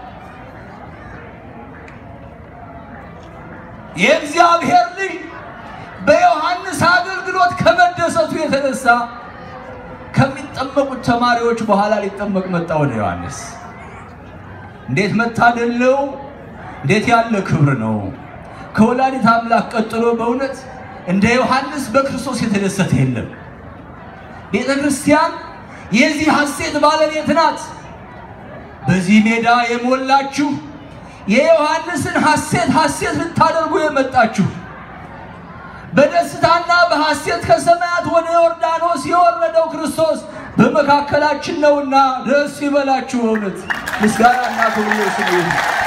የእግዚአብሔር ልጅ በዮሐንስ አገልግሎት ከመደሰቱ የተነሳ ከሚጠመቁት ተማሪዎች በኋላ ሊጠመቅ መጣ ወደ ዮሐንስ እንዴት መታደል ነው እንዴት ያለ ክብር ነው ከወላዲተ አምላክ ቀጥሎ በእውነት እንደ ዮሐንስ በክርስቶስ የተደሰተ የለም ቤተ ክርስቲያን የዚህ ሐሴት ባለቤት ናት በዚህ ሜዳ የሞላችሁ የዮሐንስን ሐሴት ልታደርጉ የመጣችሁ በደስታና በሐሴት ከሰማያት ወደ ዮርዳኖስ የወረደው ክርስቶስ በመካከላችን ነውና ደስ ይበላችሁ በእውነት ምስጋናና ክብር ይሁን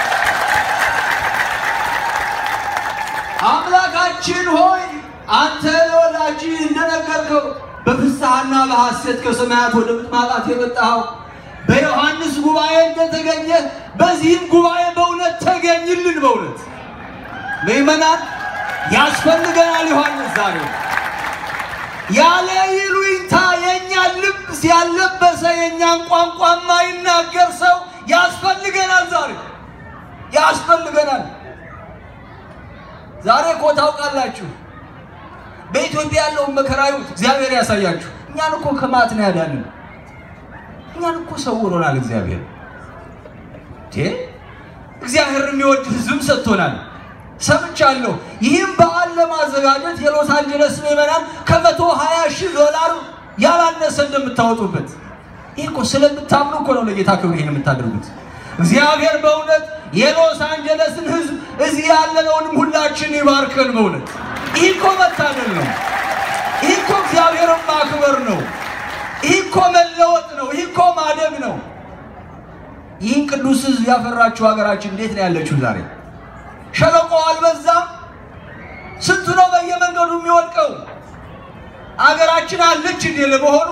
አምላካችን ሆይ አንተ ለወላጅ እንደነገርከው በፍስሐና በሐሴት ከሰማያት ወደ ምጥማጣት የመጣው በዮሐንስ ጉባኤ እንደተገኘ በዚህም ጉባኤ በእውነት ተገኝልን በእውነት ምእመናን ያስፈልገናል ዮሐንስ ዛሬ ያለ ይሉኝታ የኛ ልብስ ያለበሰ የኛን ቋንቋ ማይናገር ሰው ያስፈልገናል ዛሬ እኮ ታውቃላችሁ በኢትዮጵያ ያለው መከራዩ እግዚአብሔር ያሳያችሁ እኛን እኮ ከማት ነው ያዳነን እኛን እኮ ሰውሮናል እግዚአብሔር የሚወድ ህዝብ ሰጥቶናል ሰምቻለሁ ይህም በዓል ለማዘጋጀት የሎስ አንጀለስ ምዕመናን $120,000 ያላነሰ እንደምታወጡበት ይሄ እኮ ስለምታምኑ እኮ ነው ለጌታ ክብር ይሄን የምታደርጉት እግዚአብሔር በእውነት የሎስ አንጀለስን ህዝብ እዚህ ያለነውንም ሁላችን ይባርከን በእውነት ይሄ እኮ መታደል ነው ይሄ እኮ እግዚአብሔርን ማክበር ነው ይሄ እኮ መለወጥ ነው ይሄ እኮ ማደግ ነው ይህን ቅዱስ ህዝብ ያፈራችሁ ሀገራችን እንዴት ነው ያለችው ዛሬ ሸለቆ አልበዛም ስንቱ ነው በየመንገዱ የሚወድቀው አገራችን አለች እንዴ ለመሆኑ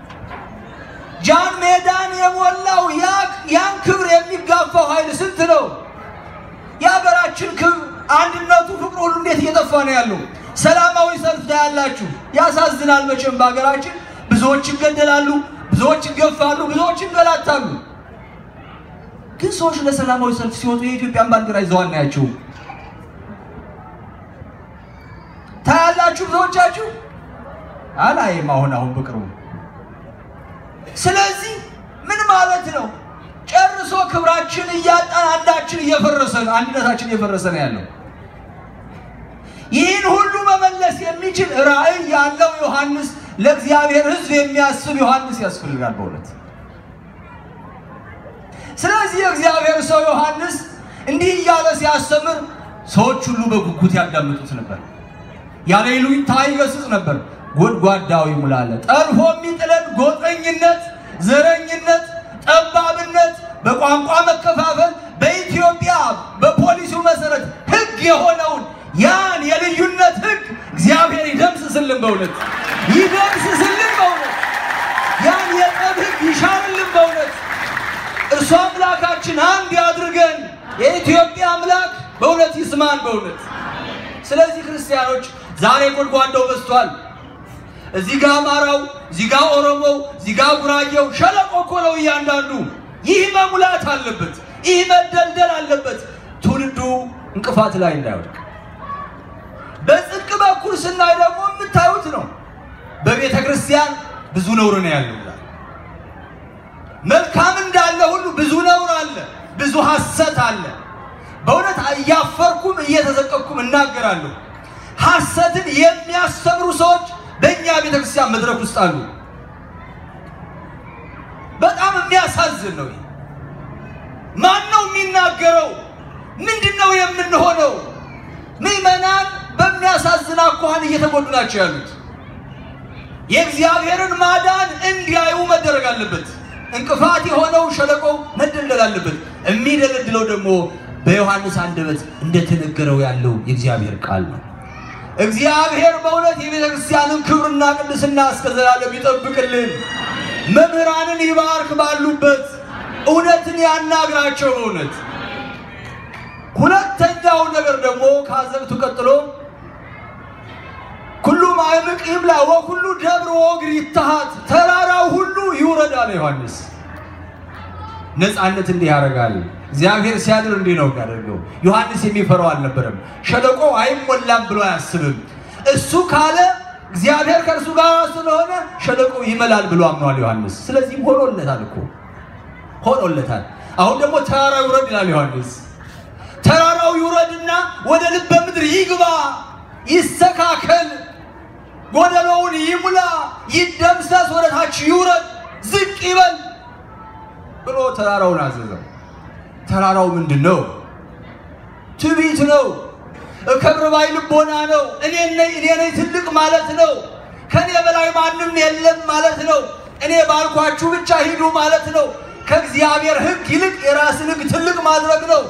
ጃን ሜዳን የሞላው ያን ክብር የሚጋፋው ኃይል ስንት ነው ያገራችን ክብር አንድነቱ ፍቅሩ ሁሉ እንዴት እየጠፋ ነው ያለው ሰላማዊ ሰልፍ ታያላችሁ ያሳዝናል መቼም በአገራችን ብዙዎች ይገደላሉ ብዙዎች ይገፋሉ ብዙዎች ይገላታሉ ግን ሰዎች ለሰላማዊ ሰልፍ ሲወጡ የኢትዮጵያን ባንዲራ ይዘዋል ነው ያቸው ታያላችሁ ብዙዎቻችሁ አላየም አሁን በቅርቡ ስለዚህ ምን ማለት ነው ጨርሶ ክብራችን እያጣን አንዳችን እየፈረሰ አንድነታችን እየፈረሰ ነው ያለው ይህን ሁሉ መመለስ የሚችል ራእይ ያለው ዮሐንስ ለእግዚአብሔር ሕዝብ የሚያስብ ዮሐንስ ያስፈልጋል በእውነት ስለዚህ የእግዚአብሔር ሰው ዮሐንስ እንዲህ እያለ ሲያስተምር ሰዎች ሁሉ በጉጉት ያዳምጡት ነበር ያለ ይሉኝታ ይገስጽ ነበር ጎድጓዳው ይሙላል ጠልፎ የሚጥለን ጎጠኝነት ዘረኝነት ጠባብነት በቋንቋ መከፋፈል በኢትዮጵያ በፖሊሱ መሰረት ህግ የሆነውን ያን የልዩነት ህግ እግዚአብሔር ይደምስስልን በእውነት ያን የጠብ ህግ ይሻርልን በእውነት እርሱ አምላካችን አንድ ያድርገን የኢትዮጵያ አምላክ በእውነት ይስማን በእውነት ስለዚህ ክርስቲያኖች ዛሬ ጎድጓዳው በስቷል እዚህ ጋር አማራው እዚህ ጋር ኦሮሞው እዚህ ጋር ጉራጌው ሸለቆ ኮለው ያንዳንዱ ይህ መሙላት አለበት ይህ መደልደል አለበት ትውልዱ እንቅፋት ላይ እንዳይወድቅ በጽድቅ በኩል ስናይ ደግሞ የምታዩት ነው በቤተ ክርስቲያን ብዙ ነውር ነው ያለው መልካም እንዳለ ሁሉ ብዙ ነውር አለ ብዙ ሐሰት አለ በእውነት ያፈርኩም እየተዘቀኩም እናገራለሁ ሐሰትን የሚያስተምሩ ሰዎች በእኛ ቤተ ክርስቲያን መድረክ ውስጥ አሉ በጣም የሚያሳዝን ነው ማን ነው የሚናገረው ምንድነው የምንሆነው ምእመናን በሚያሳዝን አኳኋን እየተጎዱ ናቸው ያሉት የእግዚአብሔርን ማዳን እንዲያዩ መደረግ አለበት እንቅፋት የሆነው ሸለቆው መደልደል አለበት የሚደለድለው ደግሞ በዮሐንስ አንደበት እንደተነገረው ያለው የእግዚአብሔር ቃል ነው እግዚአብሔር በእውነት የቤተ ክርስቲያንን ክብርና ቅድስና እስከዘላለም ይጠብቅልን መምህራንን ይባርክ ባሉበት እውነትን ያናግራቸው በእውነት ሁለተኛው ነገር ደግሞ ካዘብቱ ቀጥሎ ኩሉ ማዕምቅ ይብላ ወኩሉ ደብር ወግር ይተሃት ተራራው ሁሉ ይወረዳል ዮሐንስ ነፃነት እንዲህ ያረጋል እግዚአብሔር ሲያድር እንዲህ ነው ያደርገው ዮሐንስ የሚፈራው አልነበረም ሸለቆ አይሞላም ብሎ ያስብም እሱ ካለ እግዚአብሔር ከርሱ ጋር ስለሆነ ሸለቆ ይመላል ብሎ አምኗል ዮሐንስ ስለዚህ ሆኖለታል አሁን ደግሞ ተራራው ይወረድ ይላል ዮሐንስ ተራራው ይወረድና ወደ ልበ ምድር ይግባ ይስተካከል ጎደሎውን ይሙላ ይደምሰስ ወደ ታች ይውረድ ዝቅ ይበል ብሎ ተራራውን አዘዘው ተራራው ምንድነው ትዕቢት ነው እከብር ባይ ልቦና ነው እኔ ነኝ ትልቅ ማለት ነው ከኔ በላይ ማንም የለም ማለት ነው እኔ ባልኳችሁ ብቻ ሂዱ ማለት ነው ከእግዚአብሔር ሕግ ይልቅ የራስን ሕግ ትልቅ ማድረግ ነው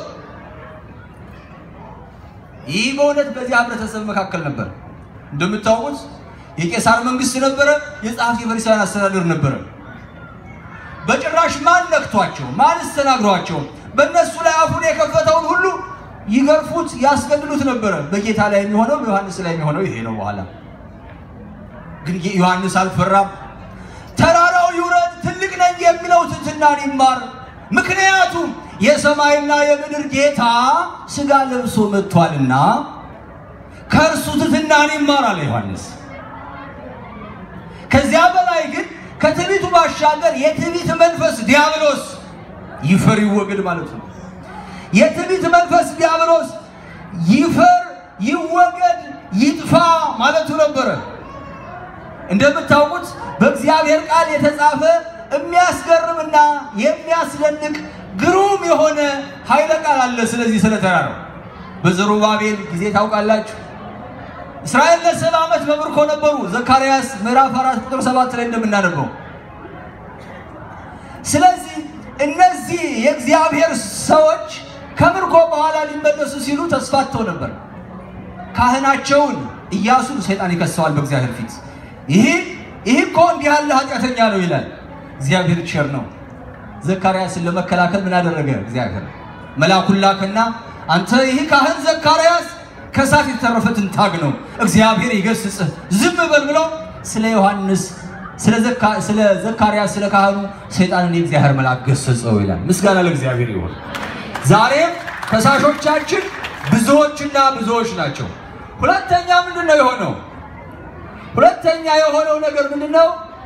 ይህ በእውነት በዚህ ህብረተሰብ መካከል ነበር እንደምታውቁት የቄሳር መንግስት ነበረ የጻፍት የፈሪሳውያን አስተዳደር ነበረ በጭራሽ ማን ነክቷቸው ማን ተናግሯቸው በእነሱ ላይ አፉን የከፈተውን ሁሉ ይገርፉት ያስገድሉት ነበር በጌታ ላይ የሚሆነው በዮሐንስ ላይ የሚሆነው ይሄ ነው በኋላ ግን ዮሐንስ አልፈራም ተራራው ይውረድ ትልቅ ነኝ የሚለው ትሕትናን ይማር ምክንያቱም የሰማይና የምድር ጌታ ስጋ ለብሶ መጥቷልና ከርሱ ትሕትናን ይማራል ዮሐንስ ከዚያ በላይ ግን ከትዕቢቱ ባሻገር የትዕቢት መንፈስ ዲያብሎስ ይፈር ይወገድ ማለት ነው የትዕቢት መንፈስ ዲያብሎስ ይፈር ይወገድ ይጥፋ ማለት ነበር እንደምታውቁት በእግዚአብሔር ቃል የተጻፈ የሚያስገርምና የሚያስደንቅ ግሩም የሆነ ኃይለ ቃል አለ ስለዚህ ስለተራራው በዘሩባቤል ጊዜ ታውቃላችሁ እስራኤል ለ70 ዓመት በምርኮ ነበሩ ዘካርያስ ምዕራፍ 4 ቁጥር 7 ላይ እንደምናነበው ስለዚህ እነዚህ የእግዚአብሔር ሰዎች ከምርኮ በኋላ ሊመለሱ ሲሉ ተስፋተው ነበር ካህናቸውን ኢያሱን ሰይጣን ይከሰዋል በእግዚአብሔር ፊት ይሄ እኮ እንዲህ ያለ ኃጢያተኛ ነው ይላል እግዚአብሔር ቸር ነው ዘካርያስን ለመከላከል ምን አደረገ እግዚአብሔር መልአኩን ላከና አንተ ይሄ ካህን ዘካርያስ ከሳት የተረፈትን ታግ ነው እግዚአብሔር ይገስጽህ ዝም በል ብሎ ስለ ዮሐንስ ስለ ዘካርያስ ስለ ካህኑ ሰይጣንን የእግዚአብሔር መልአክ ገሰጸው ይላል ምስጋና ለእግዚአብሔር ይሁን ዛሬም ከሳሾቻችን ብዙዎችና ብዙዎች ናቸው ሁለተኛ ምንድነው የሆነው ሁለተኛ የሆነው ነገር ምንድነው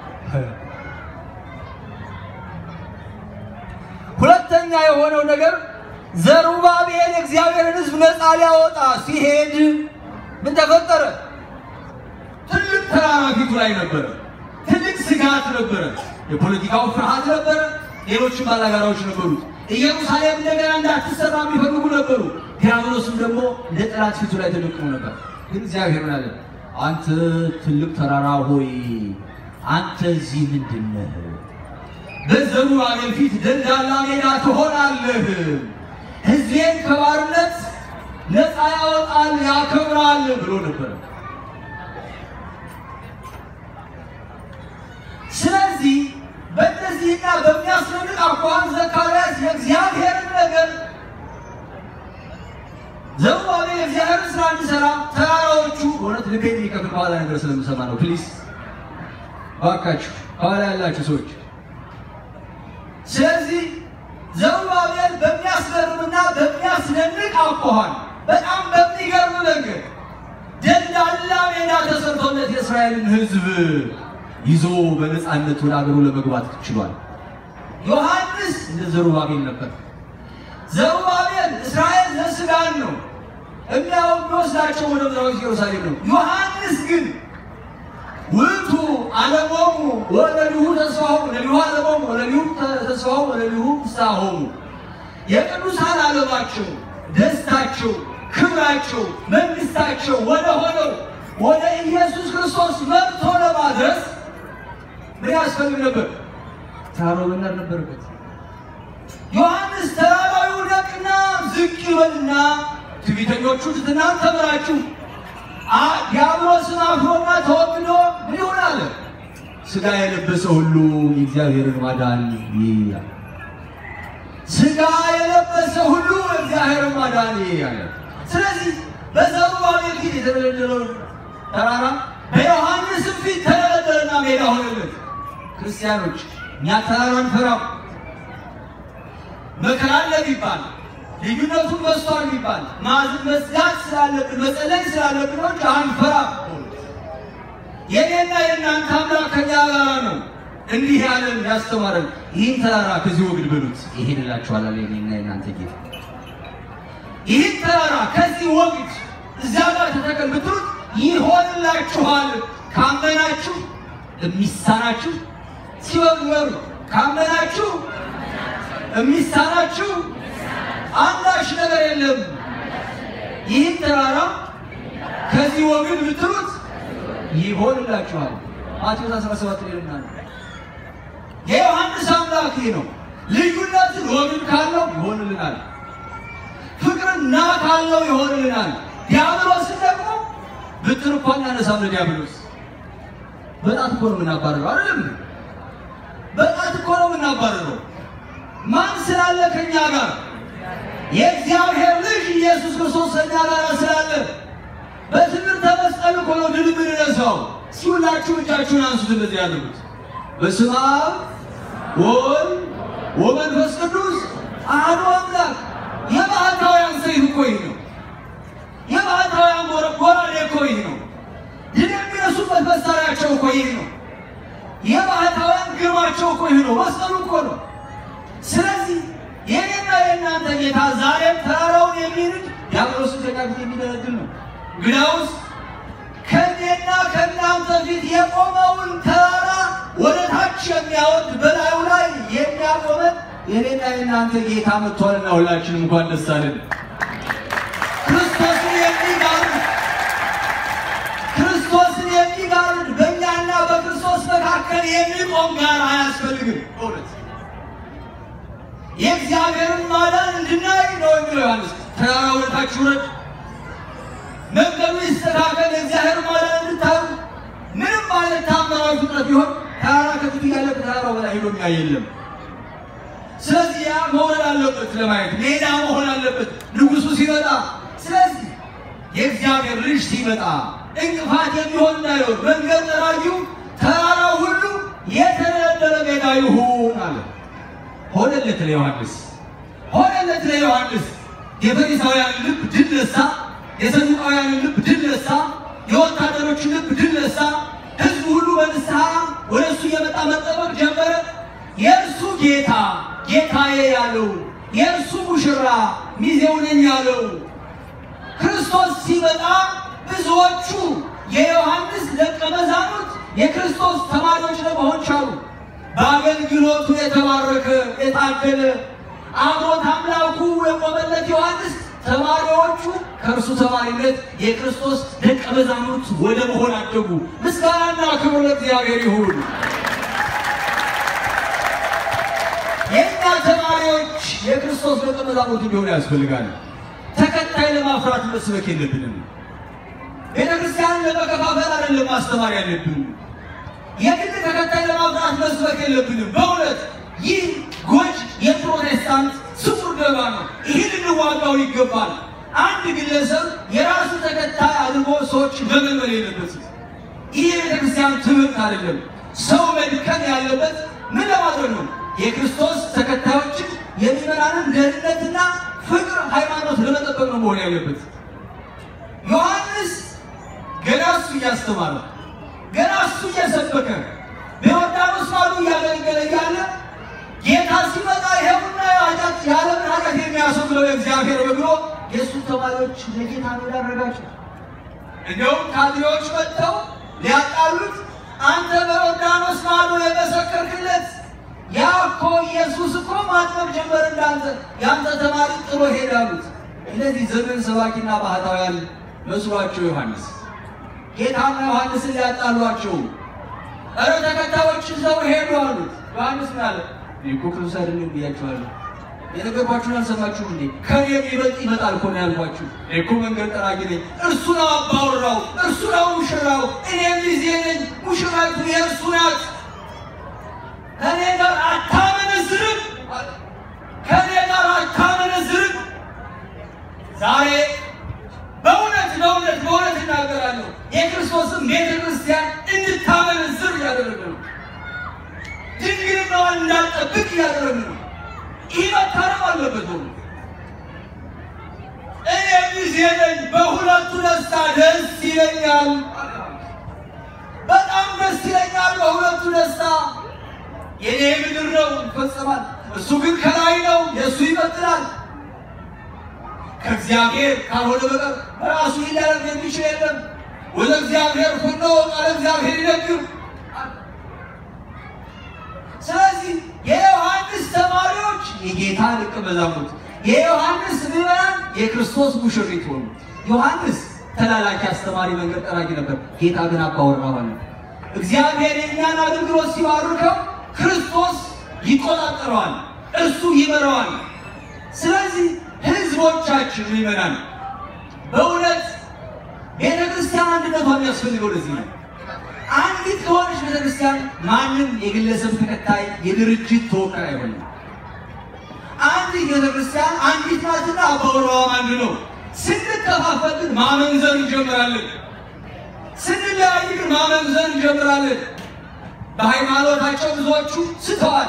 ሁለተኛ የሆነው ነገር ዘሩባቤል እግዚአብሔርን ሕዝብ ነፃ ሊያወጣ ሲሄድ ምን ተፈጠረ ትልቅ ተራራ ፊቱ ላይ ነበር ትልቅ ስጋት ነበር የፖለቲካው ፍርሃት ነበር ሌሎች ባላጋራዎች ነበሩ ኢየሩሳሌም እንደገና እንዳትሰራ የሚፈልጉ ነበሩ ዲያብሎስም ደግሞ ለጠላት ፊቱ ላይ ተደቅሞ ነበር ግን እግዚአብሔር ምን አለ አንተ ትልቅ ተራራ ሆይ አንተ እዚህ ምንድነህ በዘሩባቤል ፊት ደልዳላ ሜዳ ትሆናለህ ሕዝቤን ከባርነት ነፃ ያወጣል ያከብራል ብሎ ነበር ስለዚህ በእነዚህና በሚያስደንቅ አኳኋን ዘካርያስ የእግዚአብሔርን ነገር ዘሩባቤል የእግዚአብሔርን ስራ እንዲሰራ ተራራዎቹ እውነት ልቤን የሚከፍል በኋላ ነገር ስለምሰማ ነው። ፕሊዝ ባካችሁ በኋላ ያላችሁ ሰዎች። ስለዚህ ዘሩባቤል በሚያስገርምና በሚያስደንቅ አኳኋን በጣም በሚገርም ነገር ደልዳላ ሜዳ ተሰርቶለት የእስራኤልን ሕዝብ ይዞ በነፃነት ወደ አገሩ ለመግባት ችሏል። ዮሐንስ እንደ ዘሩባቤል ነበር። ዘሩባቤል እስራኤል ዘስጋን ነው የሚወስዳቸው ወደ ምድራዊ ኢየሩሳሌም ነው። ዮሐንስ ግን ውእቱ ዓለሞሙ ወለሊሁ ተስፋሆሙ ለሊሁ ዓለሞሙ ወለሊሁ ተስፋሆሙ ወለሊሁ ፍስሐሆሙ የቅዱሳን ዓለማቸው ደስታቸው ክብራቸው መንግስታቸው ወደ ሆነው ወደ ኢየሱስ ክርስቶስ መጥቶ ለማድረስ ምን ያስፈልግ ነበር? ተራራው መናር ነበረበት። ዮሐንስ ተራራው ይውደቅና ዝቅ ይበልና ትዕቢተኞቹ ትናንት ተምራችሁ ዲያብሎስን አፍሮና ተወግዶ ምን ይሆናል? ሥጋ የለበሰ ሁሉ የእግዚአብሔርን ማዳን ይያያል። ሥጋ የለበሰ ሁሉ የእግዚአብሔርን ማዳን ይያያል። ስለዚህ በዘሩባቤል ፊት የተደለደለው ተራራ በዮሐንስ ፊት ተደለደለና ሜዳ ሆነለት። ክርስቲያኖች እኛ ተራራን ፈራው መከራ አለ ቢባል ልዩነቱን በስቷል ቢባል መስጋት ስላለብን መጸለይ ስላለብን ነው። አንፈራም። የኔና የእናንተ አምላክ ከኛ ጋር ነው። እንዲህ ያለን ያስተማረን ይህን ተራራ ከዚህ ወግድ በሉት ይሄድላችኋል። የኔና የእናንተ ጌታ ይህን ተራራ ከዚህ ወግድ እዚያ ጋር ተተከል ብትሉት ይሆንላችኋል። ካመናችሁ የሚሳናችሁ ሲወግበሩ ካመናችሁ የሚሳናችሁ አንዳች ነገር የለም። ይህን ተራራ ከዚህ ወግድ ብትሉት ይሆንላችኋል። ማቴዎስ 17 ይልናል። የዮሐንስ አምላክ ነው። ልዩነትን ወግድ ካለው ይሆንልናል። ፍቅርን ና ካለው ይሆንልናል። ዲያብሎስን ደግሞ ብትር እንኳን ያነሳም ለዲያብሎስ በጣት እኮ ነው የምናባረረው አይደለም? በጣት እኮ ነው የምናባረረው። ማን ስላለ ከኛ ጋር? የእግዚአብሔር ልጅ ኢየሱስ ክርስቶስ ከኛ ጋር ስላለ በትምህርተ መስቀል እኮ ነው ድል የምንነሳው። ሁላችሁ እጃችሁን አንሱት። እንደዚህ ያሉት በስመ አብ ወወልድ ወመንፈስ ቅዱስ አሐዱ አምላክ። የባህታውያን ሰይፍ እኮ ይህ ነው። የባህታውያን ጎራዴ እኮ ይህ ነው። ድል የሚነሱበት መሳሪያቸው እኮ ይህ ነው። የባህታውያን ግርማቸው እኮ ይህ ነው። መስቀሉ እኮ ነው። ስለዚህ የኔና የእናንተ ጌታ ዛሬም ተራራውን የሚንድ ዲያብሎስን ከኛ ፊት የሚደረድር ነው። ግዳውስ ከኔና ከእናንተ ፊት የቆመውን ተራራ ወደ ታች የሚያወርድ በላዩ ላይ የሚያቆመን የኔና የእናንተ ጌታ መጥቷልና ሁላችንም እንኳን ደስ አለን። ክርስቶስን የሚጋርድ በእኛና በክርስቶስ መካከል የሚቆም ጋር አያስፈልግም። እውነት የእግዚአብሔርን ማዳን እንድናይ ነው የሚለው ዮሐንስ። ተራራ ወደ ታች ውረድ፣ መንገዱ ይስተካከል፣ የእግዚአብሔር ማዳን እንድታዩ። ምንም ማለት ታምራዊ ፍጥረት ቢሆን ተራራ ከፊቱ ያለ ተራራው በላይ ሄዶ የሚያይ የለም። ስለዚህ ያ መሆን አለበት፣ ለማየት ሜዳ መሆን አለበት ንጉሱ ሲመጣ። ስለዚህ የእግዚአብሔር ልጅ ሲመጣ እንቅፋት የሚሆን እንዳይሆን መንገድ ጠራጊው ተራራው ሁሉ የተደለደለ ሜዳ ይሁን አለ። ሆነለት ለዮሐንስ፣ ሆነለት ለዮሐንስ። የፈሪሳውያን ልብ ድል ነሳ፣ የሰዱቃውያን ልብ ድል ነሳ፣ የወታደሮች ልብ ድል ነሳ። ህዝቡ ሁሉ በንስሐ ወደ እሱ እየመጣ መጠበቅ ጀመረ። የእርሱ ጌታ ጌታዬ ያለው የእርሱ ሙሽራ ሚዜው ነኝ ያለው ክርስቶስ ሲመጣ ብዙዎቹ የዮሐንስ ደቀ መዛሙርት የክርስቶስ ተማሪዎች ለመሆን ቻሉ። በአገልግሎቱ የተባረከ የታደለ አብሮት አምላኩ የቆመለት ዮሐንስ ተማሪዎቹ ከእርሱ ተማሪነት የክርስቶስ ደቀ መዛሙርት ወደ መሆን አደጉ። ምስጋናና ክብር ለእግዚአብሔር ይሁን። የእኛ ተማሪዎች የክርስቶስ ደቀ መዛሙርት እንዲሆኑ ያስፈልጋል። ተከታይ ለማፍራት መስበክ የለብንም። ቤተክርስቲያን ለመከፋፈል አይደለም ማስተማር ያለብን። የግድ ተከታይ ለማፍራት መስበክ የለብንም። በእውነት ይህ ጎጅ የፕሮቴስታንት ስውር ደባ ነው። ይህንን ዋጋው ይገባል። አንድ ግለሰብ የራሱ ተከታይ አድርጎ ሰዎች መመልመል የለበትም። ይህ የቤተክርስቲያን ትምህርት አይደለም። ሰው መድከም ያለበት ምን ለማድረግ ነው? የክርስቶስ ተከታዮችን የሚመራንን ደህንነትና ፍቅር ሃይማኖት ለመጠበቅ ነው መሆን ያለበት። ዮሐንስ ገና እሱ እያስተማረ ገና እሱ እየሰበከ በዮርዳኖስ ማዶ እያገለገለ ያለ ጌታ ሲመጣ ይሄውና የዓለምን ኃጢአት የሚያስወግደው የእግዚአብሔር በግ ብሎ የእሱ ተማሪዎች ለጌታ ነው ያደረጋቸው። እንደውም ካድሬዎች መጥተው ሊያጣሉት አንተ በዮርዳኖስ ማዶ የመሰከርክለት ያ እኮ ኢየሱስ እኮ ማጥመቅ ጀመረ እንዳንተ ያንተ ተማሪ ጥሎ ሄዳሉት። እነዚህ ዘመን ሰባኪና ባህታውያን መስሏቸው ዮሐንስ ጌታና ዮሐንስን ሊያጣሏቸው እረ ተከታዮች ዘው ሄዱ አሉት። ዮሐንስ ማለት እኮ ክርስቶስ አይደለም ብያችኋለሁ። የነገርኳችሁን አልሰማችሁም እንዴ? ከኔ የሚበልጥ ይመጣል እኮ ነው ያልኳችሁ። እኮ መንገድ ጠራጊ ነኝ። እርሱ ነው አባወራው፣ እርሱ ነው ሙሽራው፣ እኔ ሚዜ ነኝ፣ ሙሽራይቱ የእርሱ ናት። ከኔ ጋር አታመነዝርም፣ ከኔ ጋር አታመነዝርም። ዛሬ በእውነት እናገራለሁ የክርስቶስን ቤተክርስቲያን እንድታመነዝር ያደረገ ነው። ድንግልናዋን እንዳትጠብቅ ያደረገ ነው። ይህ መታረም አለበት። እኔ ሚዜ ነኝ፣ በሁለቱ ደስታ ደስ ይለኛል፣ በጣም ደስ ይለኛል በሁለቱ ደስታ። የኔ ምድር ነው ይፈጸማል፣ እሱ ግን ከላይ ነው፣ የእሱ ይቀጥላል። ከእግዚአብሔር ካልሆነ በቀር በራሱ ሊያደርግ የሚችል የለም። ወደ እግዚአብሔር ሁሉ ቃል እግዚአብሔር ይነግር። ስለዚህ የዮሐንስ ተማሪዎች የጌታ ደቀ መዛሙርት፣ የዮሐንስ ምዕመናን የክርስቶስ ሙሽሪት ሆኑ። ዮሐንስ ተላላኪ አስተማሪ መንገድ ጠራጊ ነበር። ጌታ ግን አባወራ ሆነ። እግዚአብሔር የኛን አገልግሎት ሲባርከው ክርስቶስ ይቆጣጠረዋል፣ እርሱ ይመራዋል። ስለዚህ ህዝቦቻችን ምዕመናን በእውነት ቤተክርስቲያን አንድነቷ የሚያስፈልገው ለዚህ ነው። አንዲት ከሆነች ቤተክርስቲያን ማንም የግለሰብ ተከታይ የድርጅት ተወካይ አይሆንም። አንዲት ቤተክርስቲያን አንዲት ናትና አባወራዋ አንድ ነው። ስንከፋፈል ግን ማመንዘር እንጀምራለን። ስንለያይ ግን ማመንዘር እንጀምራለን። በሃይማኖታቸው ብዙዎቹ ስተዋል፣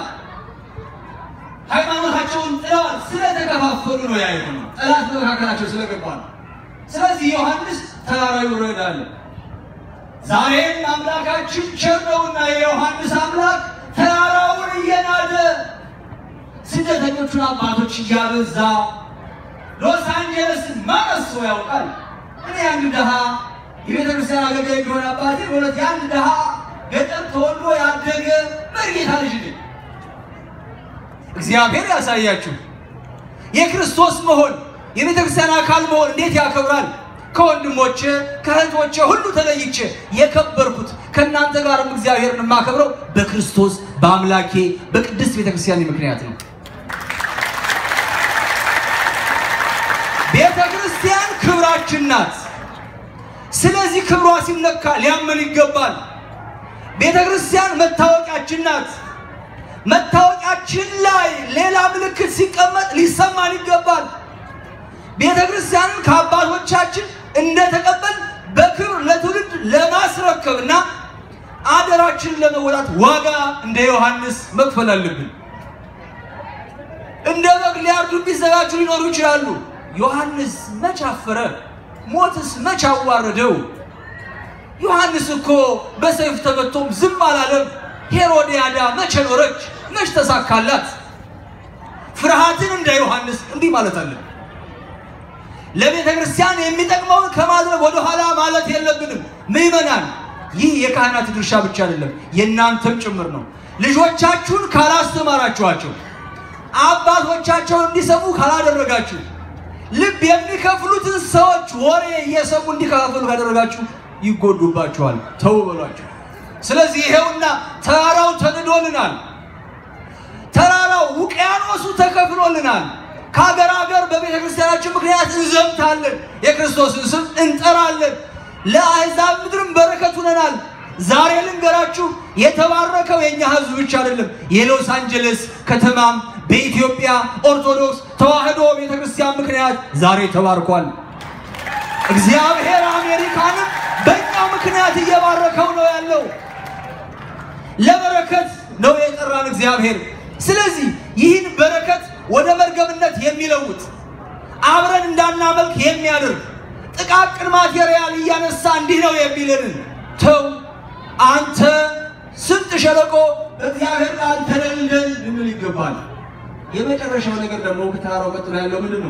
ሃይማኖታቸውን ጥለዋል። ስለተከፋፈሉ ነው ያይሆነው፣ ጠላት በመካከላቸው ስለገባ ነው። ስለዚህ ዮሐንስ ተራራው ይወርዳል። ዛሬም አምላካችን ቸር ነውና የዮሐንስ አምላክ ተራራውን እየናደ ስደተኞቹን አባቶች እያበዛ ሎስ አንጀለስን ማነሱ ያውቃል። እኔ አንድ ደሃ የቤተክርስቲያን አገልጋይ ቢሆን አባቴ በእውነት ያን ደሃ ገጠር ተወልዶ ያደገ መርጌታ ልጅ ነኝ። እግዚአብሔር ያሳያችሁ። የክርስቶስ መሆን የቤተክርስቲያን አካል መሆን እንዴት ያከብራል። ከወንድሞቼ ከእህቶቼ ሁሉ ተለይቼ የከበርኩት ከእናንተ ጋርም እግዚአብሔርን የማከብረው በክርስቶስ በአምላኬ በቅድስት ቤተክርስቲያን ምክንያት ነው። ቤተክርስቲያን ክብራችን ናት። ስለዚህ ክብሯ ሲነካ ሊያመን ይገባል። ቤተክርስቲያን መታወቂያችን ናት። መታወቂያችን ላይ ሌላ ምልክት ሲቀመጥ ሊሰማን ይገባል። ቤተክርስቲያንን ከአባቶቻችን እንደተቀበል በክብር ለትውልድ ለማስረከብና አደራችንን ለመወጣት ዋጋ እንደ ዮሐንስ መክፈል አለብን። እንደ በግ ሊያርዱ ቢዘጋጁ ሊኖሩ ይችላሉ። ዮሐንስ መች አፈረ? ሞትስ መች አዋረደው? ዮሐንስ እኮ በሰይፍ ተመቶም ዝም አላለም። ሄሮድያዳ መች ኖረች? መች ተሳካላት? ፍርሃትን እንደ ዮሐንስ እንዲህ ማለት አለ። ለቤተ ክርስቲያን የሚጠቅመውን ከማድረግ ወደ ኋላ ማለት የለብንም። ምዕመናን ይህ የካህናት ድርሻ ብቻ አይደለም፣ የእናንተም ጭምር ነው። ልጆቻችሁን ካላስተማራችኋቸው፣ አባቶቻቸውን እንዲሰሙ ካላደረጋችሁ፣ ልብ የሚከፍሉትን ሰዎች ወሬ እየሰሙ እንዲከፋፈሉ ካደረጋችሁ ይጎዱባችኋል። ተው በሏቸው። ስለዚህ ይሄውና ተራራው ተንዶልናል። ተራራው ውቅያኖሱ ተከፍሎልናል። ከሀገር ሀገር በቤተክርስቲያናችን ምክንያት እንዘምታለን፣ የክርስቶስን ስም እንጠራለን። ለአሕዛብ ምድርም በረከት ሆነናል። ዛሬ ልንገራችሁ የተባረከው የኛ ህዝብ ብቻ አይደለም የሎስ አንጀለስ ከተማም በኢትዮጵያ ኦርቶዶክስ ተዋህዶ ቤተክርስቲያን ምክንያት ዛሬ ተባርኳል እግዚአብሔር አሜሪካንም በእኛ ምክንያት እየባረከው ነው ያለው ለበረከት ነው የጠራን እግዚአብሔር ስለዚህ ይህን በረከት ወደ መርገምነት የሚለውጥ አብረን እንዳናመልክ የሚያደርግ ጥቃቅን ማቴሪያል እያነሳ እንዲህ ነው የሚልን ተው አንተ ስንት ሸለቆ እግዚአብሔር ቃል ተደልደል ልንል ይገባል የመጨረሻው ነገር ደግሞ ከተራራው ቀጥሎ ያለው ምንድነው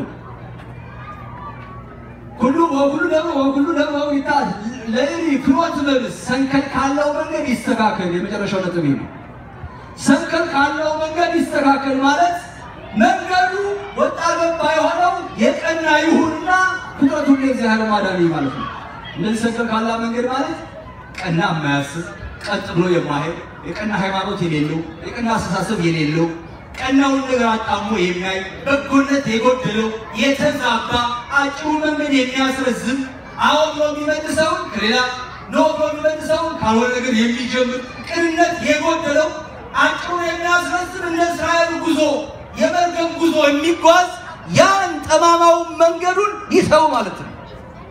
ሁሉ ደግሞ ይታዝ ለሪ ፍሮት መልስ ሰንከል ካለው መንገድ ይስተካከል የመጨረሻው ነጥብ ነው ሰንከል ካለው መንገድ ይስተካከል ማለት መንገዱ ወጣ ገባ የሆነው የቀና ይሁንና ፍጥረቱ ለእግዚአብሔር ማዳን ማለት ነው እንደዚህ ሰንከል ካላ መንገድ ማለት ቀና ማያስብ ቀጥ ብሎ የማይሄድ የቀና ሃይማኖት የሌለው የቀና አስተሳሰብ የሌለው ቀናውን ነገር አጣሞ የሚያይ በጎነት የጎደለው የተዛባ አጭሩ መንገድ የሚያስረዝም አውሎ የሚመልሰው ከሌላ ነው የሚመልሰው ካልሆነ ነገር የሚጀምር ቅንነት የጎደለው አጭሩን የሚያስረዝም እንደ እስራኤል ጉዞ የመርገም ጉዞ የሚጓዝ ያን ጠማማው መንገዱን ይተው ማለት ነው